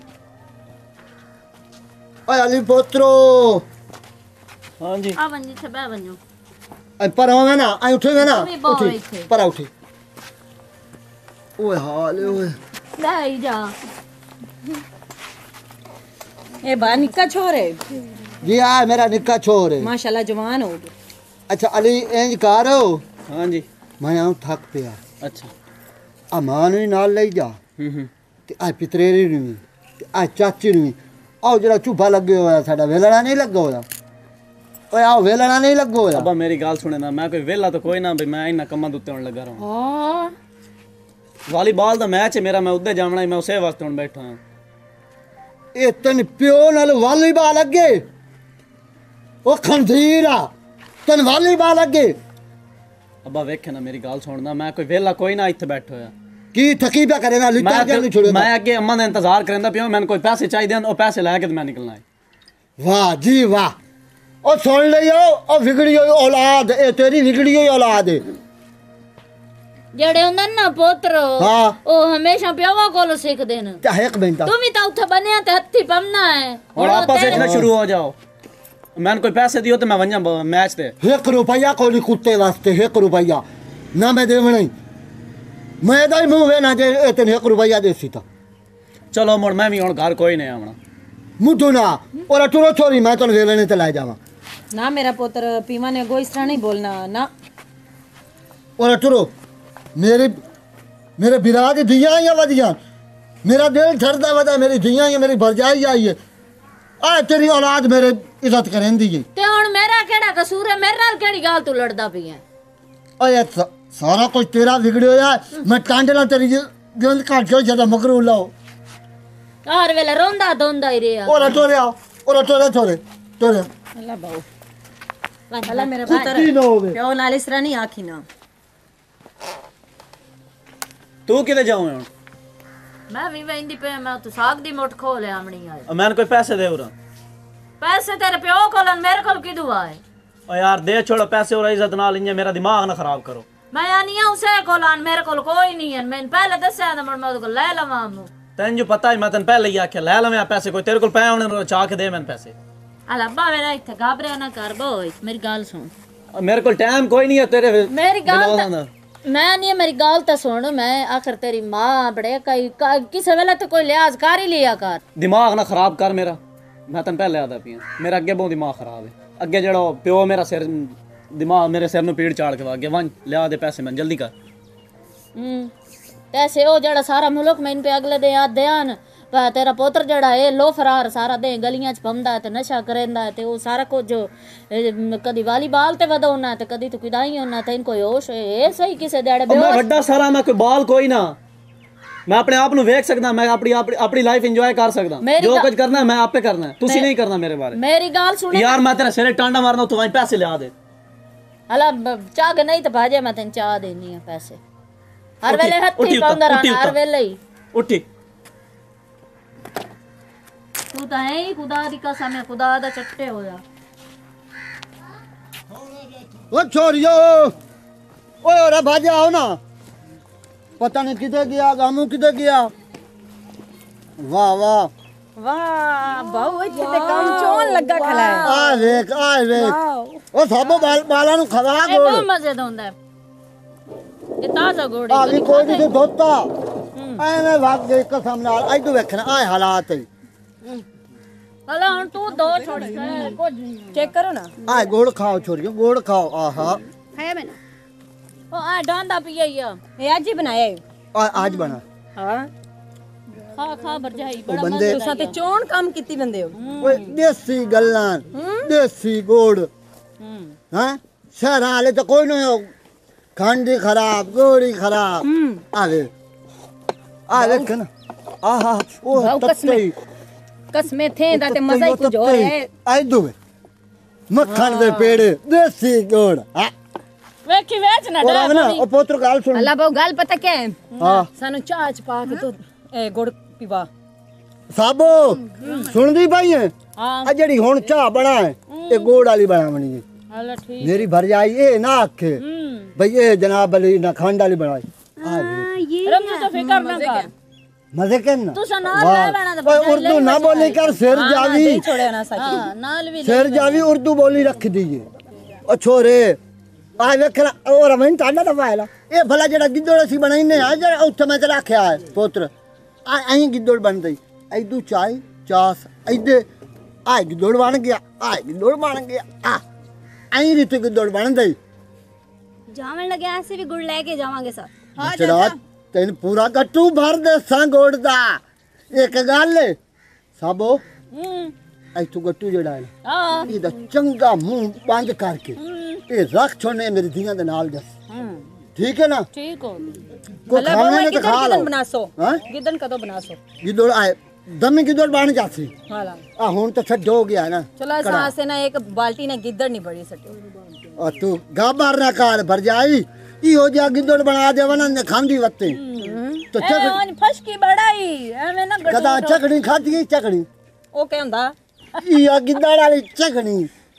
ओए अली पोत्रो हाँ जी आ वंजी से बह वंजो आई पर होवे ना आई उठेगा ना अभी बहुत उठी थे। पर उठी ओए हाल ओए ले ही जा। ए बा निक्का छोर है जी आ मेरा निक्का छोर है माशाल्लाह जवान हो गया। अच्छा अली इंज कर हाँ जी मैं आऊं थक पिया अच्छा आ मां ਨੂੰ ਨਾਲ ਲਈ ਜਾ हम्म हम्म ਤੇ ਆ ਪਿਤਰੇਰੀ ਨੂੰ ਵੀ ਤੇ ਆ ਚਾਚੀ ਨੂੰ ਵੀ ਆਹ ਜਿਹੜਾ ਝੂਬਾ ਲੱਗੇ ਹੋਇਆ ਸਾਡਾ ਵੇਲਣਾ ਨਹੀਂ ਲੱਗਾ ਹੋਇਆ ਓਏ ਆਹ ਵੇਲਣਾ ਨਹੀਂ ਲੱਗਾ ਹੋਇਆ अब्बा मेरी गाल सुने ना मैं कोई वेला तो कोई ना भाई मैं इन्ना कम्मा दुत्ते होने लगा रहा हूँ हां वालीबॉल दा मैच है मेरा मैं उधर जावना ही मैं उसे वास्ते हुन बैठा हां ਇਹ ਤਨ ਪਿਓ ਨਾਲ ਵਾਲੀਬਾਲ ਅੱਗੇ ਉਹ ਖੰਦੀਰਾ ਤਨ ਵਾਲੀਬਾਲ ਅੱਗੇ अब्बा वेखे ना मेरी गाल सुनना मैं कोई वेला कोई ना इत्थे बैठो होया ਕੀ ਥਕੀ ਪਿਆ ਕਰੇ ਨਾ ਲਿੱਤਾ ਜਾਂ ਨਹੀਂ ਛੋੜਦਾ मैं अगे अम्मा दा इंतजार करंदा पियो मैंने कोई पैसे चाहिए ओ पैसे लेके ते मैं निकलना है ਵਾਹ ਜੀ ਵਾਹ ਉਹ ਸੁਣ ਲਿਓ ਉਹ ਵਿਗੜੀ ਹੋਈ ਔਲਾਦ ਇਹ ਤੇਰੀ ਵਿਗੜੀ ਹੋਈ ਔਲਾਦ ਹੈ ਜਿਹੜੇ ਉਹਨਾਂ ਨਾ ਪੁੱਤਰ ਹਾਂ। ਉਹ ਹਮੇਸ਼ਾ ਪਿਓਾਂ ਕੋਲੋਂ ਸਿੱਖਦੇ ਨੇ। ਚਾਹੇ ਇੱਕ ਮਿੰਟ ਤੂੰ ਵੀ ਤਾਂ ਉੱਥੇ ਬਣਿਆ ਤੇ ਹੱਥੀ ਪੰਨਾ ਹੈ और आपस में इतना शुरू हो जाओ मैंने कोई पैसे दियो तो मैं वंजा मैच ते एक रुपया कोई कुत्ते वास्ते एक रुपया ना मैं देवना ही मैं तो ही मुंह वेना जे इतने एक रुपया देसी था चलो मुड़ मैं भी हुन घर कोई नहीं आवना मुझो ना और टुरो छोरी मैं तो वेलने ते लाई जावा ना मेरा पुत्र पीमा ने गो इस तरह नहीं बोलना ना और टुरो मेरे मेरे बिरा दी धियां या वदियां मेरा दिल ठरदा वदा मेरी धियां या मेरी भरजाई आई है आ तेरी औलाद मेरे इज्जत करेंदी है ਤੇ ਹੁਣ ਮੇਰਾ ਕਿਹੜਾ ਕਸੂਰ ਹੈ ਮੇਰੇ ਨਾਲ ਕਿਹੜੀ ਗੱਲ ਤੂੰ ਲੜਦਾ ਪਈ ਹੈ। ओए सा- सारा कुछ तेरा बिगड़े होया मैं टांडला तेरी गंद काट के जदा मगरू लाओ ਹਰ ਵੇਲੇ ਰੋਂਦਾ ਧੋਂਦਾ ਹੀ ਰਿਹਾ। और टोरे आओ और टोरे टोरे टोरे अल्लाह बाऊ अल्लाह मेरा पुत्र कुत्ती ना होवे प्यो नाल इस तरह नहीं आखी ना तू किधर जाऊं हुन ਮੈਂ ਵੀ ਵੈਂਦੀ ਪਈ ਮੈਂ ਤੂੰ ਸਾਗ ਦੀ ਮੁੱਠ ਖੋ ਲਿਆ ਆਮਣੀ ਆਏ मैंने कोई पैसे दे उरा ਪੈਸੇ ਤੇਰੇ ਪਿਓ ਕੋਲ ਹਨ, ਮੇਰੇ ਕੋਲ ਕਿਦੂ ਆਏ। ओ यार दे छोड़ो पैसे और इज्जत नाल इंजा मेरा दिमाग ना खराब करो ਮੈਂ ਆਨੀ ਆ ਉਸੇ ਕੋਲ ਹਨ, ਮੇਰੇ ਕੋਲ ਕੋਈ ਨਹੀਂ ਹੈ। ਮੈਂ ਪਹਿਲੇ ਦੱਸਿਆ ਤਾਂ ਮੈਂ ਉਹਦੇ ਕੋਲ ਲੈ ਲਵਾਂ ਮੂੰ तेन जो पता है मैं तेन पहले ही आख्या लै लवें पैसे कोई तेरे को पै होने चाह के दे मैंने पैसे ਅਲਾ ਅੱਬਾ ਮੇਰਾ ਇੱਥੇ ਘਾਬਰਿਆ ਨਾ ਕਰ ਬੋਏ ਮੇਰੀ ਗੱਲ ਸੁਣ। मेरे को टाइम कोई नहीं है तेरे ਮੇਰੀ ਗੱਲ दिमाग ਤਾਂ दा। ਮੈਂ ਨਹੀਂ ਮੇਰੀ ਗੱਲ ਤਾਂ ਸੁਣ। ਮੈਂ ਆਖਰ ਤੇਰੀ ਮਾਂ ਬੜੇ ਕਈ ਕ- ਕਿਸੇ ਵੇਲੇ ਤੇ ਕੋਈ ਲਿਹਾਜ਼ ਕਰ ਹੀ ਲਿਆ ਕਰ। दिमाग ना खराब कर मेरा मैं तेन पहले आदा पिया मेरा अगे बहुत दिमाग खराब है अगे जड़ो प्यो मेरा सिर दिमाग मेरे सिर नु पीड़ चाड़ के अगे वन लिया दे पैसे मैं जल्दी कर ਹੂੰ ਪੈਸੇ ਉਹ ਜਿਹੜਾ ਸਾਰਾ ਮੁਲਕ ਮੈਨੂੰ ਪੇ ਅਗਲੇ ਦੇ ਯਾਦ ਧਿਆਨ ਪਰ ਤੇਰਾ ਪੁੱਤਰ ਜਿਹੜਾ ਇਹ ਲੋ ਫਰਾਰ ਸਾਰਾ ਦੇ ਗਲੀਆਂ 'ਚ ਪੰਦਾ ਤੇ ਨਸ਼ਾ ਕਰਦਾ ਤੇ ਉਹ ਸਾਰਾ ਕੁਝ ਇਹ ਕਦੀ ਵਾਲੀਬਾਲ ਤੇ ਵਧਾਉਣਾ ਤੇ ਕਦੀ ਤੂੰ ਕਿਦਾਈ ਹੋਣਾ ਤੈਨੂੰ ਕੋਈ ਹੋਸ਼ ਇਹ ਸਹੀ ਕਿਸੇ ਦਿਹਾੜੇ मैं वड्डा सारा मैं कोई बाल कोई ना मैं अपने आप नु वेख सकदा मैं अपनी अपनी अपनी लाइफ एंजॉय कर सकदा मेरी जो गा- कुछ करना है मैं आपे करना है तुसी नहीं करना मेरे बारे ਮੇਰੀ ਗੱਲ ਸੁਣ यार मैं तेरे सिरे टांडा मारना तू वहीं पैसे लिया दे ਹਲਾ ਚਾਹ ਕੇ ਨਹੀਂ ਤਾਂ ਭਾਜੇ ਮੈਂ ਤੈਨੂੰ ਚਾਹ ਦੇਣੀ ਆ ਪੈਸੇ ਹਰ ਉੱਠੀ, ਵੇਲੇ ਉੱਠੀ ਹੱਥੀ ਉੱਤਾ, ਪਾਉਂਦਾ ਉੱਠੀ ਰਹਿਣਾ ਹਰ ਉੱਤਾ। ਵੇਲੇ ਹੀ उठी ਤੂੰ ਤਾਂ ਹੈ ਹੀ ਖੁਦਾ ਦੀ ਕਸਮ ਹੈ ਖੁਦਾ ਦਾ ਚੱਟੇ ਹੋਇਆ। ओ छोरियो ओए और भाजे आओ ना पता नहीं किधर गया गामू किधर गया वाह वाह वाह बाऊ इत्थे ते काम चोन लगा खला है आ देख आ देख ओ सब बाल बाला नु खवा ਇਹ गोड़ ਬਹੁਤ ਮਜ਼ੇ ਦਾ ਹੁੰਦਾ ਹੈ ਇਹ ਤਾਜ਼ਾ ਗੋੜੀ आ भी कोई नहीं धोता ਐਵੇਂ ਵਗ ਗਈ ਕਸਮ ਨਾਲ ਅੱਜ ਤੂੰ ਵੇਖਣਾ ਆ ਹਾਲਾਤ ਹੈ ਹਲਾ ਹੁਣ ਤੂੰ ਦੋ ਛੋੜ ਕੁਝ ਨਹੀਂ चेक करो ना ਆ ਗੋੜ ਖਾਓ ਛੋਰੀਓ ਗੋੜ ਖਾਓ ਆਹਾ खाया मैंने ਉਹ ਆ ਡਾਂਡਾ ਪੀਆ ਹੀ ਆ ये आज ही बनाया है ਆ ਅੱਜ ਬਣਾ हां ਖਾ ਖਾ ਭਰਜਾਈ ਬੜਾ ਬੰਦੇ- ਮਜ਼ਾ तुसा ते चोन काम कीती बंदे हो ਓਏ ਦੇਸੀ ਗੱਲਾਂ ਦੇਸੀ ਗੋੜ ਹੂੰ ਹਾਂ ਸ਼ਹਿਰਾਂ ਵਾਲੇ ਤਾਂ ਕੋਈ ਨਹੀਂ ਹੋ ਖੰਡੀ ਖਰਾਬ ਗੋੜੀ ਖਰਾਬ ਆ ਵੇ ਆ ਵੇਖ ਨਾ ਆਹਾ ਉਹ ਭਾਊ ਤੱਤੇ ਹੀ कसमे थे दा ते मजा ही कुछ और है ਆਈ ਦੂਵੇ ਮੱਖਣ ਦੇ ਪੇੜੇ ਦੇਸੀ ਗੋੜ ਹਾਂ ਵੇਖੀ ਵੇਚ ਨਾ ਉਹ ਨਾ ਉਹ ਪੁੱਤਰ ਗੱਲ ਸੁਣ अल्लाह बाऊ गाल पता क्या है ਹਾਂ सानू चाह च पा के तो ए गुड़ पीवा ਸਾਬੋ ਸੁਣਦੀ ਪਈ ਹੈ ਹਾਂ ਆ ਜਿਹੜੀ ਹੁਣ ਚਾਹ ਬਣਾ ਹੈ ਇਹ ਗੋੜ ਵਾਲੀ ਬਣਾਵਣੀ ਹੈ ਹਲਾ ਠੀਕ ਮੇਰੀ ਭਰਜਾਈ ਇਹ ਨਾ ਆਖੇ ਹੂੰ ਭਈ ਇਹ ਜਨਾਬ ਅਲੀ ਨਾ ਖੰਡ ਵਾਲੀ ਬਣਾਈ ਆ ਵੇ रमजो तो फिकर ना कर मजे करना तू सना ले बना तो ओए उर्दू ना बोली कर सिर जावी छोड़े ना सच हां नाल भी सिर जावी उर्दू बोली रख दीजिए ओ छोरे आ वेखना ओ रमन ताना तो पायला ए भला जेड़ा गिद्दड़ सी बनाईने आ जेड़ा उथे मैं ते रखया है पुत्र आ अई गिद्दड़ बन गई ऐदू चाय चास ऐदे आ गिद्दड़ बन गया आ गिद्दड़ बन गया आ अई रीते गिद्दड़ बन गई जावन लगे ऐसे भी गुड़ लेके जावांगे सर चढ़ा तेन पूरा गट्टू भर दे सा गोड़ दा एक गल साबो हम्म ऐ तू गट्टू जड़ा है हां ਇਹਦਾ ਚੰਗਾ ਮੂੰਹ ਬੰਦ ਕਰਕੇ ਇਹ ਰੱਖ ਛੋਨੇ ਮੇਰੀ ਧੀਆਂ ਦੇ ਨਾਲ ਦਸ हम्म ਠੀਕ ਹੈ ਨਾ ठीक हो ਕੋ अल्लाह ਖਾਣੇ बाबा ਨੇ ਤਾਂ किधर ਖਾ किधर ਲਓ बनासो ਹਾਂ गिदन कदो बनासो ਗਿੱਦੜ ਆਏ ਦਮੀ ਗਿੱਦੜ ਬਣ ਜਾਸੀ हाला ਆ ਹੁਣ ਤਾਂ ਛੱਡ ਹੋ ਗਿਆ ਨਾ चलो ऐसा से ना एक बाल्टी ने गिद्दड़ नहीं बड़ी सटे ਆ ਤੂੰ ਗਾਬਾਰ ਨਾ ਕਰ ਭਰ ਜਾਈ ਇਹੋ ਜਿਹਾ ਗਿੱਦੜ ਬਣਾ ਦੇਵਨ ਨੇ ਖਾਂਦੀ ਵਤੇ तो ए ओन फसकी बड़ाई एवे ना गटू कदा चकड़ी खाती चकड़ी ओ क्या हुंदा ये गिद्दड़ वाली चकड़ी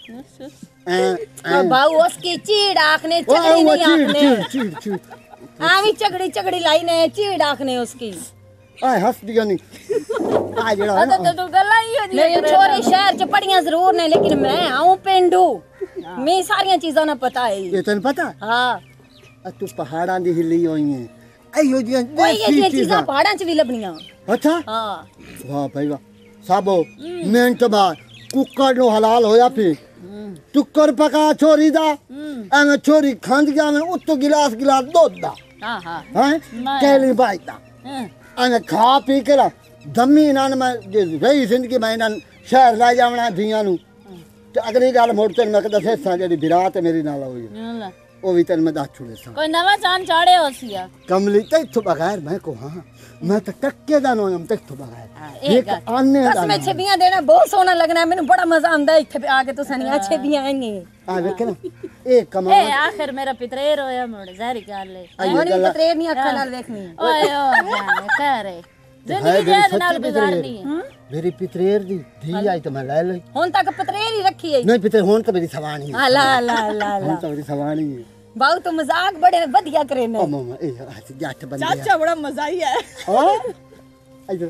तो बाऊ उसकी चीड़ आखने ओ चकड़ी वो नहीं चीड़ आखने चीड़ चीड़ चीड़ आवी चकड़ी चकड़ी लाई ने चीड़ आखने उसकी आए हंस दिया नहीं आ जड़ा है तो ना तो गल्ला ही हो मेरी छोरी शहर च पढ़ियां जरूर ने लेकिन मैं आऊं पेंडू मैं सारियां चीजां ना पता है ये तन पता हां आ तू पहाड़ां दी हिली होई है आयो जी ओए ये ये चीजां पहाड़ां च भी लभनियां अच्छा हां वाह भाई वाह साबो मिनट बाद कुकर नो हलाल होया फिर टुकर पका छोरी दा एमे छोरी खांद गया मैं उत्तो गिलास गिलास दूध दा हां हां हैं कैली बाई दा एमे खा पी के ला दमी नान मैं जे रही जिंदगी मैं नान शहर ला जावना धियां नु ते अगली गल मोड़ ते मैं दसे सा जेडी बिरात मेरी नाल होई हला ओ भी तन मैं दस छुड़े सा कोई नवा चांद चाड़े होसिया कमली तैथों बगैर मैं को हां मैं तो टक्के दा नो हम तैथों बगैर एक एक आने बस दा मैं छबियां देना बहुत सोना लगना है मेनू बड़ा मजा आंदा है इथे आके तो सनिया छबियां आएंगे आ देख ना ए कमा ए आखिर मेरा पितरेर होया मोड़ जारी गल है आइए और गल्ला पत्रेर नहीं अखा नाल देखनी ओए ओ जाने करे जिंदगी है जाद नाल मेरी गुजारनी है मेरी पितरेर दी धी आई तो मैं ले लई हुन तक पत्रेर ही रखी है नहीं पितरे होन तो मेरी सवानी है ला ला ला होन ला तो मेरी सवानी है बाऊ तो मजाक बड़े बढ़िया करे ने ओ मामा ए आज जट बन गया चाचा बड़ा मजा ही है हां इधर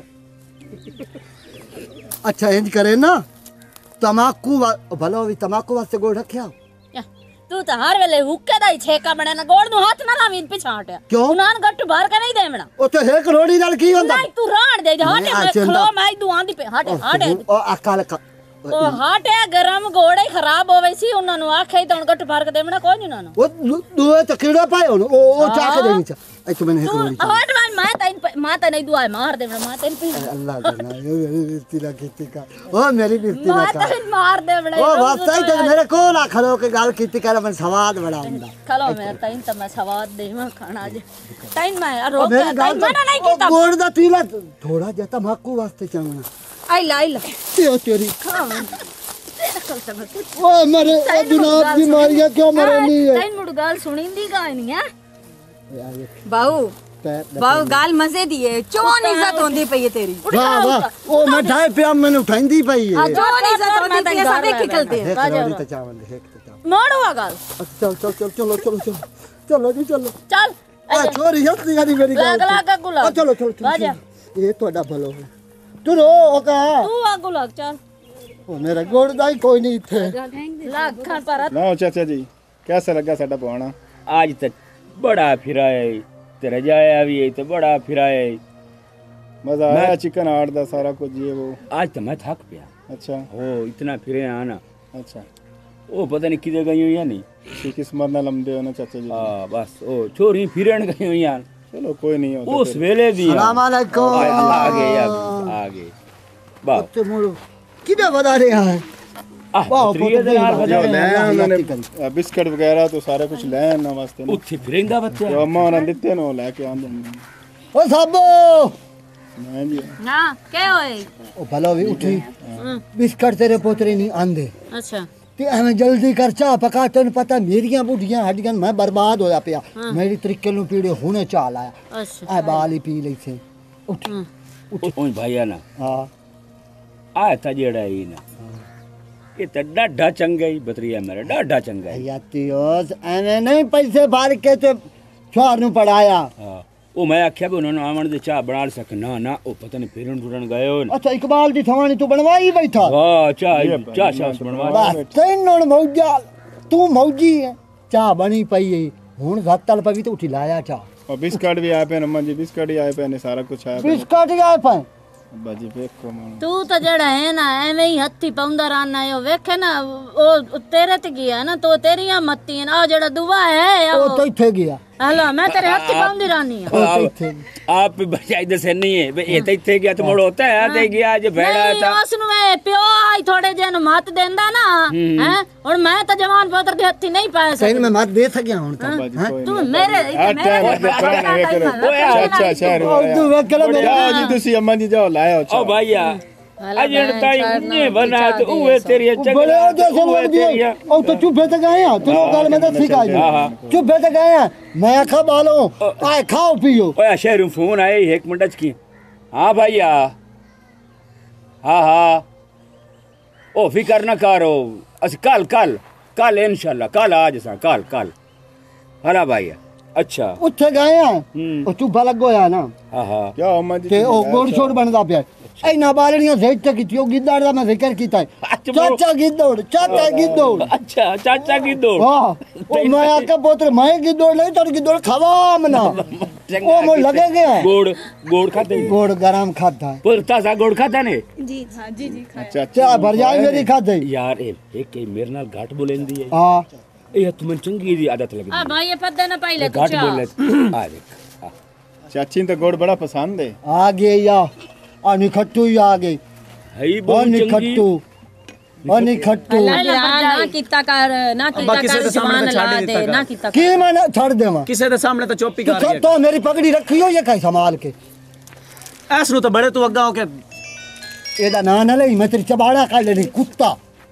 अच्छा इंज करे ना तमाकू वा- भलो भी तमाकू वास्ते गोड़ रखया तू तो हर वेले हुक्के दा ही छेका बने ना गोड़ नु हाथ ना लावी पिछाट क्यों? उनान गट्ट भर के नहीं देवना ओ तो एक रोड़ी नाल की होंदा नहीं तू राण दे जा हटे नहीं, मैं अच्छा, खलो इंदा- मैं दू आंदी पे हटे हटे ओ अकाल का ओ हटे गरम गोड़े खराब होवे सी उन्हां नु आखे तो गट्ट भर के देवना कोई नहीं उन्हां नु ओ दो तो कीड़ा पाए हो ओ ओ चाके देनी चा ऐ तो मैंने एक तू रोड़ी हट मैं मैं तैन मैं तैन नहीं दुआ मार देवना मैं तैन पे अल्लाह जाना ये बिरती ना खेती का ओ मेरी बिरती ना मैं का तैन मार देवना ओ बस सही तो मेरे को ना खलो के गाल कीती कर मन स्वाद बड़ा हुंदा खलो मैं तैन तो मैं सवाद दे मैं खाना जे तैन मैं ओ रोक मेरी गाल तैन मना नहीं ओ कीता गोड़ दा तीला थोड़ा जा तमाकू वास्ते चावना आई ला आई ला ते तेरी ओ मरे ओ जनाब बीमारियां क्यों मरे नहीं है तैन मुड़ गाल सुनिंदी का नहीं है बाऊ पैर बाऊ गाल मजे दी है चोन इज्जत होंदी पई है तेरी वाह वाह ओ मैं ढाई पे मैंने उठाईंदी पई है चोन इज्जत होंदी पई है सब एक खलते हैं एक रोड़ी तो चावल एक तो चावल मोड़ हुआ गाल अच्छा चल चल चलो चलो चलो चलो जी चलो चल आ छोरी हंसदी गाड़ी मेरी गाल लाग लाग अगू ओ लाग चलो चलो चलो आजा। ये ਤੁਹਾਡਾ ਭਲੋ ਹੈ ਤੂੰ ਰੋ ਉਹ ਕਹਾ तू आगू लाग चल ਉਹ ਮੇਰਾ ਗੋੜ ਦਾ ਹੀ ਕੋਈ ਨਹੀਂ ਇੱਥੇ लाग खान पर ना चाचा जी कैसा लगा साडा पवाना आज तक बड़ा फिराया है, ते रजाया भी है, तो बड़ा फिराया है। मजा आया चिकन आड़ दा सारा कुछ ये वो आज तो मैं थक गया अच्छा हो इतना फिरे आना अच्छा ओ पता नहीं किधर गई हुई या नहीं सी किस्मत ना लमदे हो ना चाचा जी हाँ बस ओ छोरी फिरन गई हुई यार चलो कोई नहीं होता उस वेले दी ਸਲਾਮ ਅਲੈਕੁਮ आगे आगे आगे वाह ਉੱਤੇ ਮੁੜੋ ਕਿਹਦਾ ਵਧਾ ਰਿਹਾ ਹੈ आह वाह पुत्रिये दे नाल जो वजा ले उन्होंने बिस्किट वगैरह तो सारा कुछ ले आना वास्ते ना उत्थे फिरेंदा बच्चा जो अम्मा उन्होंने दिते नो लेके आंदे ਓ ਸਾਬੋ मैं जी ना क्या होए ਉਹ ਭਲੋ ਵੀ ਉੱਠੀ ਬਿਸਕਟ ਤੇਰੇ ਪੋਤਰੇ ਨਹੀਂ ਆਂਦੇ अच्छा ਤੇ ਐਵੇਂ ਜਲਦੀ ਕਰ ਚਾਹ ਪਕਾ ਤੈਨੂੰ ਪਤਾ ਮੇਰੀਆਂ ਬੁੱਢੀਆਂ ਹੱਡੀਆਂ ਮੈਂ ਬਰਬਾਦ ਹੋਇਆ ਪਿਆ ਮੇਰੀ ਤਰੀਕੇ ਨੂੰ ਪੀੜੇ ਹੁਣੇ ਚਾਹ ਲਾਇਆ अच्छा ਆ ਬਾਲ ਹੀ ਪੀ ਲਈ ਸੇ ਉੱਠ ओए भाईया ना ਹਾਂ आ था जेड़ा ही ना ये तो डाढ़ा चंगा ही बतरिया मेरा डाढ़ा चंगा है याती ओस एने नहीं पैसे भर के ते छोर नु पढ़ाया। हाँ ओ मैं आख्या भी उन्होंने आवन दे चाह बना सक ना ना ओ पता नहीं फिरन टुरन गए हो अच्छा इकबाल दी थवानी तू बनवाई बैठा। वाह चाह चाह चाह बनवा बस तैनों मौजा तू मौजी है चाह बनी पई है हुन सत्तल पवी तो उठी लाया चाह और बिस्कुट भी आए पे अम्मा जी बिस्कुट ही आए पे ने सारा कुछ आया पे बिस्कुट ही आए पे अब्बा जी देखो मन तू तो जड़ा है ना एवें ही हत्थी पाउंदा रहना है वेखे ना ओ तेरे ते गया ना तो तेरियां मत्ती है आ जड़ा दुआ है ओ तो इथे गया हेलो मैं तेरे हत्थी पाउंदी रहनी है ओ तो इथे आप बचाई दे नहीं है बे ये तो इथे गया तो मोड़ होता है आते गया जो भेड़ा नहीं था उस नु ए प्यो आई थोड़े जे नु मत देंदा ना हैं और मैं तो जवान पुत्र दे हत्थी नहीं पाया सही में मत दे सकिया हुन तो अब्बा जी कोई तू नहीं मेरे मेरे अच्छा शहर ओ तू वेखला मेरा जाओ जी तुसी अम्मा जी जाओ लाया ओ भैया अजन ताई उन्ने बना तो ओए तेरी बड़े ओ जैसे बोल दिए ओ तो चुपे तक आए हैं तू गल में तो सिखा दे चुपे तक आए हैं मैं खा बालो आए खाओ पियो ओए शहर फोन आए एक मिनट की हां भैया हां हां ओ फिकर ना करो अस कल कल कल इंशाल्लाह कल आज सा कल कल हला भैया अच्छा ਉੱਥੇ ਗਏ ਆ ਉਹ ਚੁੱਭਾ ਲੱਗੋ ਆ ਨਾ हां हां क्या अम्मा जी ਤੇ ਉਹ ਗੋੜ ਛੋੜ ਬਣਦਾ ਪਿਆ ਇਹਨਾਂ ਬਾਲਣੀਆਂ ਸਹਿਜ ਤੇ ਕੀਤੀ ਉਹ ਗਿੱਦੜ ਦਾ ਮੈਂ ਜ਼ਿਕਰ ਕੀਤਾ ਚਾਚਾ ਗਿੱਦੜ ਚਾਚਾ ਗਿੱਦੜ अच्छा चाचा की दौड़ ਹਾਂ ਉਹ ਮੈਂ ਆਕੇ ਪੁੱਤਰ ਮੈਂ ਗਿੱਦੜ ਨਹੀਂ ਤੜ ਗਿੱਦੜ ਖਵਾ ਮਨਾ ਉਹ ਮੋ ਲਗੇ ਗਿਆ गोड़ गोड़ खाते ਗੋੜ ਗਰਮ ਖਾਦਾ पुरता सा गोड़ खाता ने अच्छा ਚਾਹ ਭਰ ਜਾਏ ਮੇਰੀ ਖਾਦੇ यार ए एक मेरे नाल घाट बोलेंदी है ਹਾਂ ये तुम्हें चंगी दी आदत लगी आ भाई ये पद्दे ना पाइले तू घाट चाह बोले आ देख आ। चाची ने तो गुड़ बड़ा पसंद है ਆ ਗਏ ਯਾ ਆ ਨਿਖੱਟੂ ਹੀ ਆ ਗਏ है ही ਉਹ बहुत चंगी ਨਿਖੱਟੂ ਉਹ ਨਿਖੱਟੂ ना कीता कर ना कीता कर जवान ला दे ना कीता ਕੀ ਮੈਂ ਨਾ ਛੱਡ ਦੇਵਾਂ ਕਿਸੇ ਦੇ ਸਾਹਮਣੇ ਤਾਂ ਚੁੱਪ ਹੀ ਕਰ ਤੂੰ ਗਿਆ ਤਾਂ ਮੇਰੀ ਪਗੜੀ ਰੱਖੀ ਹੋਈ ਹੈ ਕਾਈ ਸੰਭਾਲ ਕੇ ਐਸ ਨੂੰ ਤਾਂ ਬੜੇ ਤੂੰ ਅੱਗਾ ਹੋ ਕੇ ਇਹਦਾ ਨਾਂ ਨਾ ਲਈ ਮੈਂ ਤੇਰੀ ਚਬਾੜਾ ਕੱਢ ਲੈਣੀ ਕੁੱਤਾ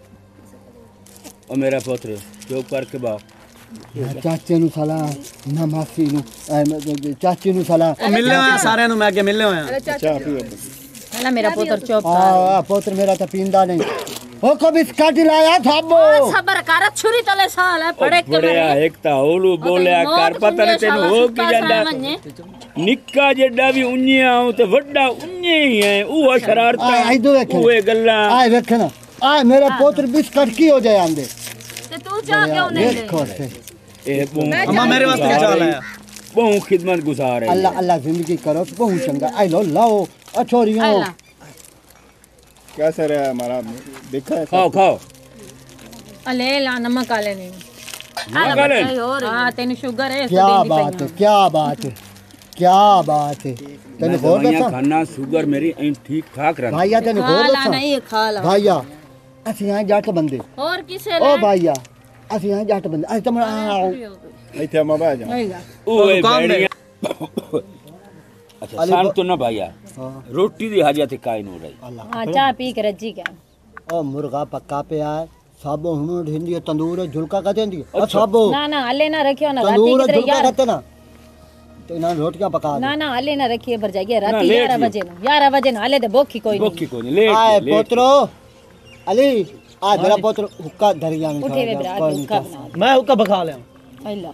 और मेरा पुत्र चुप करके बा ਚਾਚੇ ਨੂੰ ਸਲਾਮ ਨਾ ਮਾਸੀ ਨੂੰ ਐ ਮੈਂ- ਚਾਚੇ ਨੂੰ ਸਲਾਮ ਉਹ ਮਿਲੇ ਹੋਏ ਆ ਸਾਰਿਆਂ ਨੂੰ ਮੈਂ ਅੱਗੇ ਮਿਲੇ ਹੋਏ ਆ चाह पियो पहला मेरा पुत्र चुप ਆ ਆ ਪੁੱਤਰ ਮੇਰਾ ਤਾਂ ਪੀਂਦਾ ਨਹੀਂ ਉਹ ਕੋ ਬਿਸਕਟ ਲਾਇਆ ਸਾਬੋ सबर कर छुरी तले साल है पड़े के बड़िया एक ता ओलू बोलिया कर पता नहीं तेन हो की जांदा निक्का जेडा भी उन्निया हूं ते वड्डा उन्ने ही है ओ शरारता आ इधर देख ओए गल्ला आ देखना आ मेरा पुत्र बिस्कट की हो जाए आंदे ते तू चाह क्यों नहीं ले देखो से ए बहु अम्मा मेरे वास्ते क्या चाल है बहु खिदमत गुजार है अल्लाह अल्लाह जिंदगी करो तो बहुत चंगा आई लो लाओ अछोरियों कैसा रहा हमारा देखा है खाओ खाओ अले ला नमक आले नहीं मगले हां तेन शुगर है क्या बात है क्या बात है क्या बात है तेने मैं घोर दवाइयां दसा खाना शुगर मेरी ऐन ठीक ठाक रहना भाईया तेने घोर खा ला दसा नहीं खा ला भाईया ਅਸੀਂ ਆਂ ਜੱਟ ਬੰਦੇ और किसे ओ भाईया ਅਸੀਂ ਆਂ ਜੱਟ ਬੰਦੇ ਅਸੀਂ ਤਾਂ ਆਓ नहीं थे अम्मा भाई जाओ ओए काम दे। बैठिया अच्छा सान तो ना भैया रोटी दी हाजत काई नो रही हां चाह पी के रजी क्या ओ मुर्गा पक्का पे आए साबो हुन ढिंदी तंदूर झुलका का देंदी ओ साबो ना ना हले ना रखियो ना राती तंदूर किधर झुलका यार खाते ना तो ना रोटियां पका ना ना हले ना रखिए भर जाइए ना, राती लेट ग्यारह लियो। बजे ना ग्यारह बजे ना हले दे बोखी कोई नहीं बोकी को नहीं लेट आए लेट पोतरो अली आ मेरा पोत्र हुक्का धरिया में उठे वे ब्रा हुक्का बना मैं हुक्का बखा लिया अल्लाह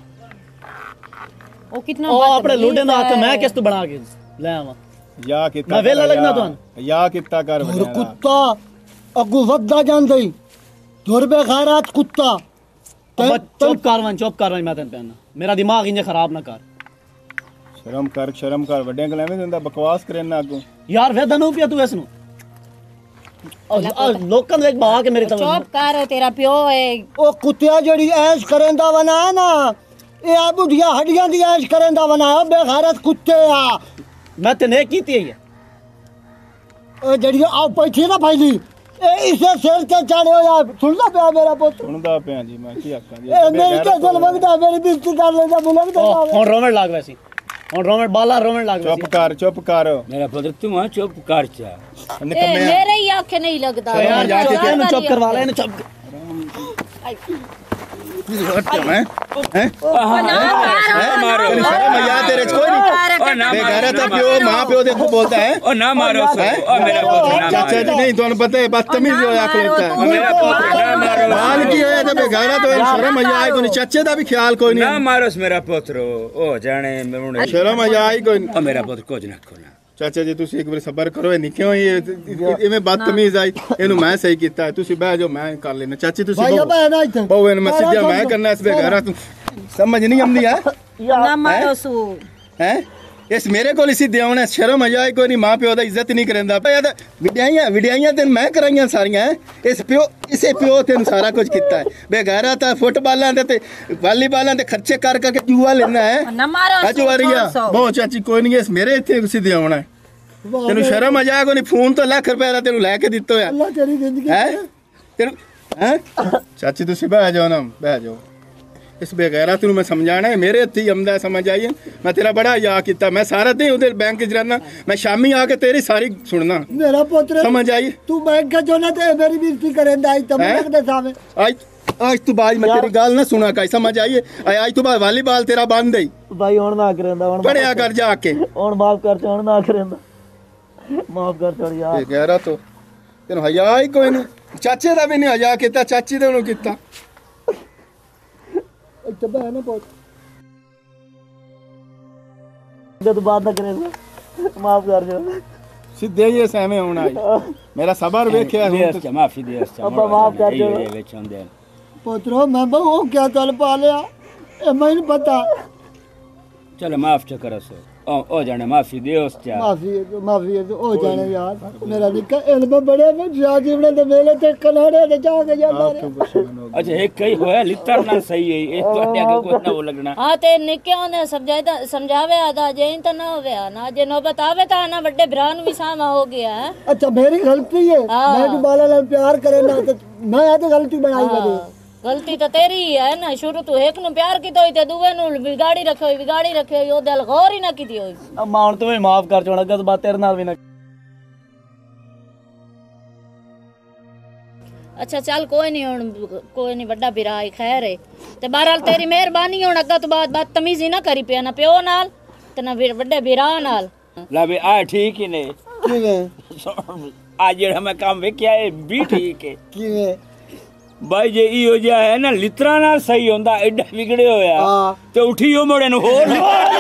ओ कितना ਉਹ बात ਆਪਣੇ बदली ਲੁੱਡੇ ਦਾ है। ਹੱਥ ਮੈਂ ਕਿਸ ਤੋਂ ਬਣਾ ਕੇ ਲੈ ਆਵਾਂ या कितना मैं वेला कर, लगना या- तुहानू। या कितना कर और बनेगा। कुत्ता अगू वद्दा जांदे दुरबे खैरात कुत्ता ਅੱਬਾ ਚੁੱਪ ਕਰ ਵਨ ਚੁੱਪ ਕਰ ਵਨ ਮੈਂ ਤੈਨੂੰ ਕਹਿਣਾ ਮੇਰਾ ਦਿਮਾਗ ਇੰਜ ਖਰਾਬ ਨਾ ਕਰ शर्म कर शर्म कर वड्डे गले में दिंदा बकवास करे ना अगू ਯਾਰ ਵੇਦਾ ਨੂੰ ਪਿਆ ਤੂੰ ਇਸ ਨੂੰ ਔਰ- ਔਰ ਲੋਕਾਂ ਦੇ ਇੱਕ ਬਹਾ ਕੇ ਮੇਰੀ ਤਵੱਜੋ चुप कर तेरा प्यो है ओ कुत्तिया जेड़ी ऐश करेंदा बना है ना ये आ बुढ़िया हड्डियां दी ऐश करेंदा बना है बेगैरत कुत्ते आ ਮੈਂ ਤੇ ਨੇ ਕੀਤੀ ਹੈ ओ जेड़ी आ पैठी ना फैली ए इसे सिर ते चढ़े हो यार सुनदा पिया मेरा पुत्र सुनदा पिया जी मैं की आखां जी ए मेरी के चल वगदा मेरी बेइज्जती कर लेदा बुलंदा ਹੁਣ ਰੋਵਣ ਲੱਗ ਵੈਸੀ ਹੁਣ ਰੋਵਣ ਬਾਲਾ ਰੋਵਣ ਲੱਗ चुप ਵੈਸੀ कर चुप कर मेरा पुत्र तुम हाँ चुप कर चा ए, निकम्मे मेरे ही आंखें नहीं लगता ਯਾਰ ਜਾ ਕੇ ਇਹਨੂੰ ਚੁੱਪ ਕਰਵਾ ਲੈ ਇਹਨੂੰ ਚੁੱਪ मैं हैं मारो शर्म मजाक तेरे च कोई नहीं ओ ना बेघर था प्यो मां प्यो देखो बोलता है ओ ना मारो ओ मेरा पुत्र ना चाचा जी नहीं तुम पता है बदतमीज हो आख लगता है मेरा पुत्र ना मारो माल की होया ते बेघर तो शर्म मजाक कोई चाचे दा भी ख्याल कोई ना नहीं मारो मेरा पुत्र ओ जाने मैं शर्म मजाक कोई ओ मेरा पुत्र कुछ ना खोना ਚਾਚਾ ਜੀ ਤੁਸੀਂ ਇੱਕ ਵਾਰ ਸਬਰ ਕਰੋ ਇਹ ਨਿੱਕੇ ਹੋਈ ਇਵੇਂ ਬਦਤਮੀਜ਼ ਆਈ ਇਹਨੂੰ ਮੈਂ ਸਹੀ ਕੀਤਾ ਹੈ ਤੁਸੀਂ ਬਹਿ ਜਾਓ ਮੈਂ ਕਰ ਲੈਣਾ ਚਾਚੀ ਤੁਸੀਂ ਭਾਈ ਬੈ ਨਾ ਇੱਥੇ ਬਹੁ ਇਹਨੂੰ ਮੈਂ ਸਿੱਧਾ ਮੈਂ ਕਰਨਾ ਇਸ ਬੇਘਰਾ ਤੂੰ ਸਮਝ ਨਹੀਂ ਆਉਂਦੀ ਹੈ ਨਾ ਮਾਰੋ ਸੂ ਹੈ ਇਸ ਮੇਰੇ ਕੋਲ ਸਿੱਧੇ ਆਉਣਾ ਸ਼ਰਮ ਆਈ ਕੋਈ ਨਹੀਂ ਮਾਂ ਪਿਓ ਦਾ ਇੱਜ਼ਤ ਨਹੀਂ ਕਰਦਾ ਪਿਆ ਤਾਂ ਵਿਡਿਆਈਆਂ ਵਿਡਿਆਈਆਂ ਤੈਨੂੰ ਮੈਂ ਕਰਾਈਆਂ ਸਾਰੀਆਂ ਇਸ ਪਿਓ ਇਸੇ ਪਿਓ ਤੈਨੂੰ ਸਾਰਾ ਕੁਝ ਕੀਤਾ ਹੈ ਬੇਘਰਾ ਤਾਂ ਫੁੱਟਬਾਲਾਂ ਦੇ ਤੇ ਵਾਲੀਬਾਲਾਂ ਦੇ ਖਰਚੇ ਕਰ ਕਰਕੇ ਜੂਆ ਲੈਣਾ ਹੈ ਨਾ ਮਾਰੋ ਅਜਵਾਰੀਆ ਬਹੁਤ ਚਾਚੀ ਕੋਈ ਨਹੀਂ ਇਸ ਮੇਰੇ ਇੱਥੇ ਸਿੱਧੇ ਆਉਣਾ ਤੈਨੂੰ ਸ਼ਰਮ ਆ ਜਾ ਕੋਈ ਫੋਨ ਤੋਂ ਲੱਖ ਰੁਪਏ ਦਾ ਤੈਨੂੰ ਲੈ ਕੇ ਦਿੱਤਾ ਹੋਇਆ ਅੱਲਾ ਤੇਰੀ ਜ਼ਿੰਦਗੀ ਹੈ ਤੈਨੂੰ ਹੈ ਚਾਚੀ ਤੁਸੀਂ ਬਹਿ ਜਾਓ ਨਾ ਬਹਿ ਜਾਓ ਇਸ ਬੇਗੈਰਤ ਨੂੰ ਮੈਂ ਸਮਝਾਣਾ ਹੈ ਮੇਰੇ ਹੱਥੀ ਆਉਂਦਾ ਸਮਝ ਆਈ ਮੈਂ ਤੇਰਾ ਬੜਾ ਯਾਦ ਕੀਤਾ ਮੈਂ ਸਾਰਾ ਦਿਨ ਉਹਦੇ ਬੈਂਕ 'ਚ ਰਹਿਣਾ ਮੈਂ ਸ਼ਾਮੀ ਆ ਕੇ ਤੇਰੀ ਸਾਰੀ ਸੁਣਨਾ ਮੇਰਾ ਪੁੱਤਰ ਸਮਝ ਆਈ ਤੂੰ ਬੈਂਕ ਚੋਂ ਨਾ ਤੇ ਮੇਰੀ ਬੇਇੱਜ਼ਤੀ ਕਰੇਂਦਾ ਅੱਜ ਤੱਕ ਲੱਗਦਾ ਸਾਵੇਂ ਅੱਜ ਅੱਜ ਤੋਂ ਬਾਅਦ ਮੈਂ ਤੇਰੀ ਗੱਲ ਨਾ ਸੁਣਾ ਕਾਈ ਸਮਝ ਆਈ ਅੱਜ ਤੋਂ ਬਾਅਦ ਵਾਲੀਬਾਲ ਤੇਰਾ ਬੰਦ ਹੈ ਭਾਈ ਹੁਣ ਨਾ ਕਰੇਂਦਾ ਹੁਣ ਪੜਿਆ ਕਰ ਜਾ ਕੇ ਹੁਣ ਮਾਫ ਕਰ ਹੁਣ ਨਾ ਕਰੇਂਦਾ ਮਾਫ ਕਰ ਚੜ ਯਾਰ ਬੇਗੈਰਤ ਤੋਂ ਤੈਨੂੰ ਹਯਾ ਹੀ ਕੋਈ ਨਹੀਂ ਚਾਚੇ ਦਾ ਵੀ ਨਹੀਂ ਹਯਾ ਕੀਤਾ ਚਾਚੀ ਦੇ ਉਹਨੂੰ ਕੀਤਾ ਇੱਥੇ ਬੈ ਨਾ ਪੁੱਤ ਜਦ ਬਾਤ ਨਾ ਕਰੇਂਦਾ ਮਾਫ ਕਰ ਜੋ ਸਿੱਧੇ ਹੀ ਐਵੇਂ ਹੋਣਾ ਮੇਰਾ ਸਬਰ ਵੇਖਿਆ ਹੁਣ ਤੇ ਮਾਫੀ ਦੇ ਅਸ ਅੱਬਾ ਮਾਫ ਕਰ ਜੋ ਵਿੱਚ ਹੁੰਦੇ ਪੁੱਤਰੋ ਮੈਂ ਬਹੁ ਕਿਆ ਤਲ ਪਾ ਲਿਆ ਇਹ ਮੈਨੂੰ ਪਤਾ ਚਲ ਮਾਫ ਚ ਕਰੋ ਸੋ ਉਹ ਉਹ ਜਾਣੇ ਮਾਫੀ ਦੇ ਉਸ ਚਾ ਮਾਫੀ ਮਾਫੀ ਹੋ ਜਾਣੇ ਯਾਰ ਮੇਰਾ ਨਿੱਕਾ ਇਲਮ ਬੜੇ ਮੈਂ ਜਾ ਜੀਵਨ ਦੇ ਮੇਲੇ ਤੇ ਕਨਾੜੇ ਤੇ ਜਾ ਕੇ ਜਾਂਦਾ ਰਿਹਾ ਅੱਛਾ ਇੱਕ ਕਈ ਹੋਇਆ ਲਿੱਤਰ ਨਾ ਸਹੀ ਹੈ ਇਹ ਤੁਹਾਡੇ ਅੱਗੇ ਕੋਈ ਨਾ ਉਹ ਲੱਗਣਾ ਹਾਂ ਤੇ ਨਿੱਕਿਆਂ ਨੇ ਸਮਝਾਇਆ ਸਮਝਾਵਿਆ ਦਾ ਜੇ ਤਾਂ ਨਾ ਹੋਵਿਆ ਨਾ ਜੇ ਨੋਬਤ ਆਵੇ ਤਾਂ ਨਾ ਵੱਡੇ ਭਰਾ ਨੂੰ ਵੀ ਸਾਮਾ ਹੋ ਗਿਆ ਹੈ ਅੱਛਾ ਮੇਰੀ ਗਲਤੀ ਹੈ ਮੈਂ ਤੂੰ ਬਾਲਾ ਨਾਲ ਪਿਆਰ ਕਰੇ ਨਾ ਤੇ ਮੈਂ ਆ ਤੇ ਗਲਤੀ ਬਣਾਈ ਕਦੇ ਗਲਤੀ ਤਾਂ ਤੇਰੀ ਹੀ ਹੈ ਨਾ ਸ਼ੁਰੂ ਤੋਂ ਇੱਕ ਨੂੰ ਪਿਆਰ ਕੀਤਾ ਹੋਈ ਤੇ ਦੂਏ ਨੂੰ ਵਿਗਾੜੀ ਰੱਖਿਓ ਹੋਈ ਵਿਗਾੜੀ ਰੱਖਿਓ ਹੋਈ ਉਹ ਦਿਲ ਗੌਰ ਹੀ ਨਾ ਕੀਤੀ ਹੋਈ ਅੰਮਾ ਹੁਣ ਤੂੰ ਵੀ ਮਾਫ ਕਰ ਚੋਣਾ ਗਸ ਬਾਤ ਤੇਰੇ ਨਾਲ ਵੀ ਨਾ ਅੱਛਾ ਚੱਲ ਕੋਈ ਨਹੀਂ ਹੁਣ ਕੋਈ ਨਹੀਂ ਵੱਡਾ ਵੀਰਾ ਹੀ ਖੈਰ ਹੈ ਤੇ ਬਹਰਾਲ ਤੇਰੀ ਮਿਹਰਬਾਨੀ ਹੁਣ ਅੱਗਾ ਤੋਂ ਬਾਅਦ ਬਦਤਮੀਜ਼ੀ ਨਾ ਕਰੀ ਪਿਆ ਨਾ ਪਿਓ ਨਾਲ ਤੇ ਨਾ ਵੱਡੇ ਵੀਰਾ ਨਾਲ ਲੈ ਵੀ ਆ ਠੀਕ ਹੀ ਨੇ ਕਿਵੇਂ ਆ ਜਿਹੜਾ ਮੈਂ ਕੰਮ ਵੇਖਿਆ ਇਹ ਵੀ ਠੀਕ ਹੈ ਕਿਵੇਂ ਬਾਈ ਜੇ ਇਹੋ ਜਿਹਾ ਹੈ ਨਾ ਲਿਤਰਾ ਨਾਲ ਸਹੀ ਹੁੰਦਾ ਐਡਾ ਵਿਗੜੇ ਹੋਇਆ ਤੇ ਉਠੀ ਉਹ ਮੋੜੇ ਨੂੰ ਹੋਰ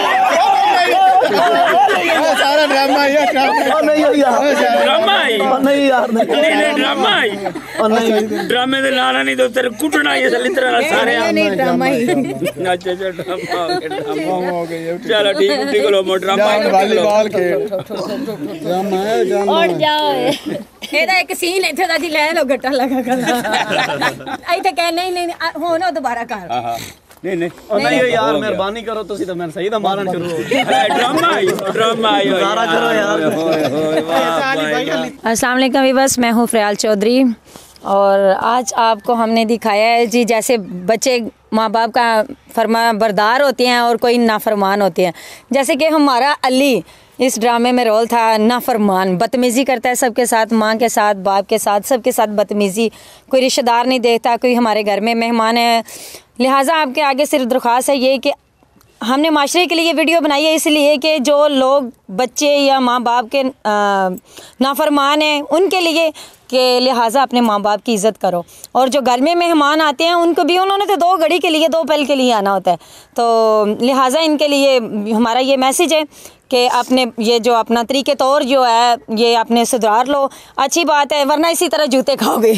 ਸਾਰਾ ਡਰਾਮਾ ਹੀ ਹੈ ਨਹੀਂ ਯਾਰ ਡਰਾਮਾ ਹੀ ਨਹੀਂ ਯਾਰ ਨਹੀਂ ਨਹੀਂ ਡਰਾਮਾ ਹੀ ਨਹੀਂ ਡਰਾਮੇ ਦੇ ਨਾਲ ਨਹੀਂ ਤਾਂ ਤੇਰੇ ਕੁੱਟਣਾ ਹੀ ਹੈ ਲਿਤਰਾ ਨਾਲ ਸਾਰੇ ਨਹੀਂ ਡਰਾਮਾ ਹੀ ਅੱਛਾ ਅੱਛਾ ਡਰਾਮਾ ਹੋ ਗਿਆ ਡਰਾਮਾ ਹੋ ਗਿਆ ਚਲੋ ਠੀਕ ਠੀਕ ਲੋ ਮੋ ਡਰਾਮਾ ਵਾਲੀਬਾਲ ਖੇਡ ਡਰਾਮਾ ਹੈ ਡਰਾਮਾ ਉੱਠ ਜਾਓ ਇਹਦਾ ਇੱਕ ਸੀਨ ਇੱਥੇ ਦਾ ਜੀ ਲੈ ਲਓ ਗੱਟਾ ਲਗਾ ਕਰ ਇੱਥੇ ਕਹਿ ਨਹੀਂ ਨਹੀਂ ਹੁਣ ਉਹ ਦੁਬਾਰਾ ਕਰ ਹਾਂ ਹਾਂ ਨਹੀਂ ਨਹੀਂ ਨਹੀਂ ਯਾਰ ਮਿਹਰਬਾਨੀ ਕਰੋ ਤੁਸੀਂ ਤਾਂ ਮੈਨੂੰ ਸਹੀ ਦਾ ਮਾਰਨ ਸ਼ੁਰੂ ਹੋ ਗਏ ड्रामा ही ड्रामा ही गुजारा करो यार। अस्सलाम वालेकुम वीवर्स, मैं हूँ फ़रियाल चौधरी और आज आपको हमने दिखाया है जी जैसे बच्चे माँ बाप का फरमा बरदार होते हैं और कोई नाफरमान होते हैं। जैसे कि हमारा अली इस ड्रामे में रोल था नाफरमान, बदतमीज़ी करता है सबके साथ, माँ के साथ, बाप के साथ, सबके साथ बदतमीज़ी, कोई रिश्तेदार नहीं देखता, कोई हमारे घर में मेहमान है। लिहाजा आपके आगे सिर्फ दरख्वास्त है ये कि हमने माशरे के लिए ये वीडियो बनाई है इसलिए कि जो लोग बच्चे या माँ बाप के नाफरमान हैं उनके लिए कि लिहाजा अपने माँ बाप की इज़्ज़त करो। और जो घर में मेहमान आते हैं उनको भी उन्होंने तो दो घड़ी के लिए, दो पल के लिए आना होता है, तो लिहाजा इनके लिए हमारा ये मैसेज है कि अपने ये जो अपना तरीके तौर जो है ये अपने सुधार लो। अच्छी बात है, वरना इसी तरह जूते खाओगे।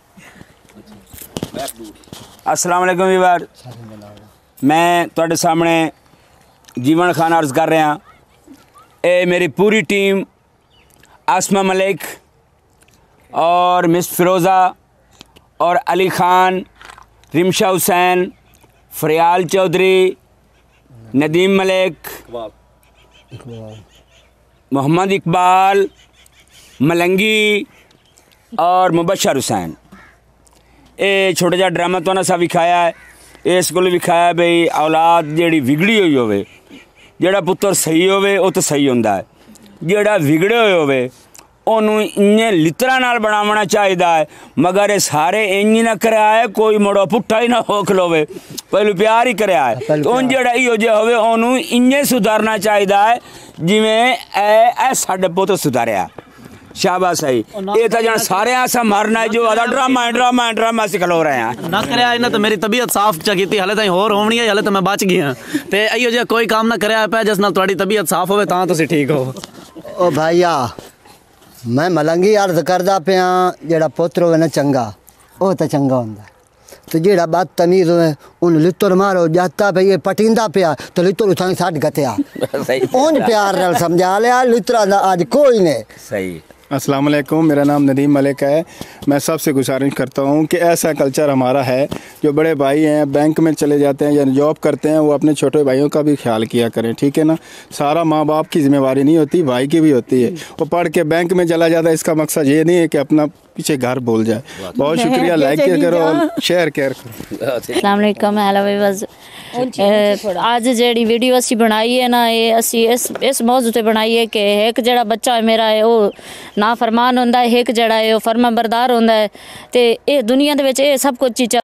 अस्सलाम वालेकुम वीवर, मैं ਤੁਹਾਡੇ ਸਾਹਮਣੇ जीवन खान अर्ज कर रहा। ये मेरी पूरी टीम आसमा मलिक और मिस फिरोज़ा और अली खान, रिमशा हुसैन, फ़रियाल चौधरी, नदीम मलिक, मोहम्मद इकबाल, मलंगी और मुबशर हुसैन, ये छोटा जा ड्रामा तो ना सा विखाया है। इस को विखाया बई औलाद जी विगड़ी हुई होवे, जेड़ा पुत्र सही होवे वो तो सही होंदा है, जेड़ा विगड़े हुए होवे ਉਹਨੂੰ ਇੰਨੇ ਲਿੱਤਰਾਂ ਨਾਲ ਬਣਾਉਣਾ ਚਾਹੀਦਾ ਹੈ ਮਗਰ ਇਹ ਸਾਰੇ ਇੰਜ ਨਾ ਕਰਿਆ ਹੈ ਕੋਈ ਮੁੜੋ ਪੁੱਠਾ ਹੀ ਨਾ ਹੋ ਖਲੋਵੇ ਪਹਿਲੂ ਪਿਆਰ ਹੀ ਕਰਿਆ ਹੈ ਉਹ ਜਿਹੜਾ ਇਹੋ ਜਿਹਾ ਹੋਵੇ ਉਹਨੂੰ ਇੰਨੇ ਸੁਧਾਰਨਾ ਚਾਹੀਦਾ ਹੈ ਜਿਵੇਂ ਇਹ ਇਹ ਸਾਡੇ ਪੁੱਤ ਸੁਧਾਰਿਆ शाबाश है ये तो जन सारे ऐसा मरना है जो आधा ड्रामा है ड्रामा है ड्रामा से खलो रहे हैं ना करे इन्हें तो मेरी तबीयत साफ च कीती हाले ताईं होर होवनी है हाले तो मैं बच गया ते इहो जिहा कोई काम ना करया पे जिस नाल तुहाडी तबीयत साफ होवे तां तुसीं ठीक हो ओ भाईया मैं मलंगी अर्ज करदा पिया जेड़ा पुत्र होवे ना चंगा ओ तो चंगा हुंदा तो जेड़ा बदतमीज होवे उन लित्तर मारो जाता पे ये पटिंदा पिया तो लित्तर उठाई छड गतिया उन प्यार नाल समझा लिया लित्तरा दा आज कोई नहीं सही अस्सलाम वालेकुम, मेरा नाम नदीम मलिक है। मैं सबसे गुजारिश करता हूँ कि ऐसा कल्चर हमारा है, जो बड़े भाई हैं बैंक में चले जाते हैं या जॉब करते हैं वो अपने छोटे भाइयों का भी ख्याल किया करें, ठीक है ना। सारा माँ बाप की जिम्मेवारी नहीं होती, भाई की भी होती है। वो पढ़ के बैंक में चला जाता है, इसका मकसद ये नहीं है कि अपना पीछे घर भूल जाए। बहुत शुक्रिया, लाइक करो और शेयर केयर करो। अस्सलाम वालेकुम, हेलो व्यूअर्स। आज जेड़ी वीडियो असी बनाई है ना ये असी इस इस मौजू ते बनाई है कि एक जड़ा बच्चा है मेरा है वो ना फरमान होंदा है, एक जड़ा है वो फरमा बरदार होंदा है ते ये दुनिया दे विच ये सब कुछ चीज़ां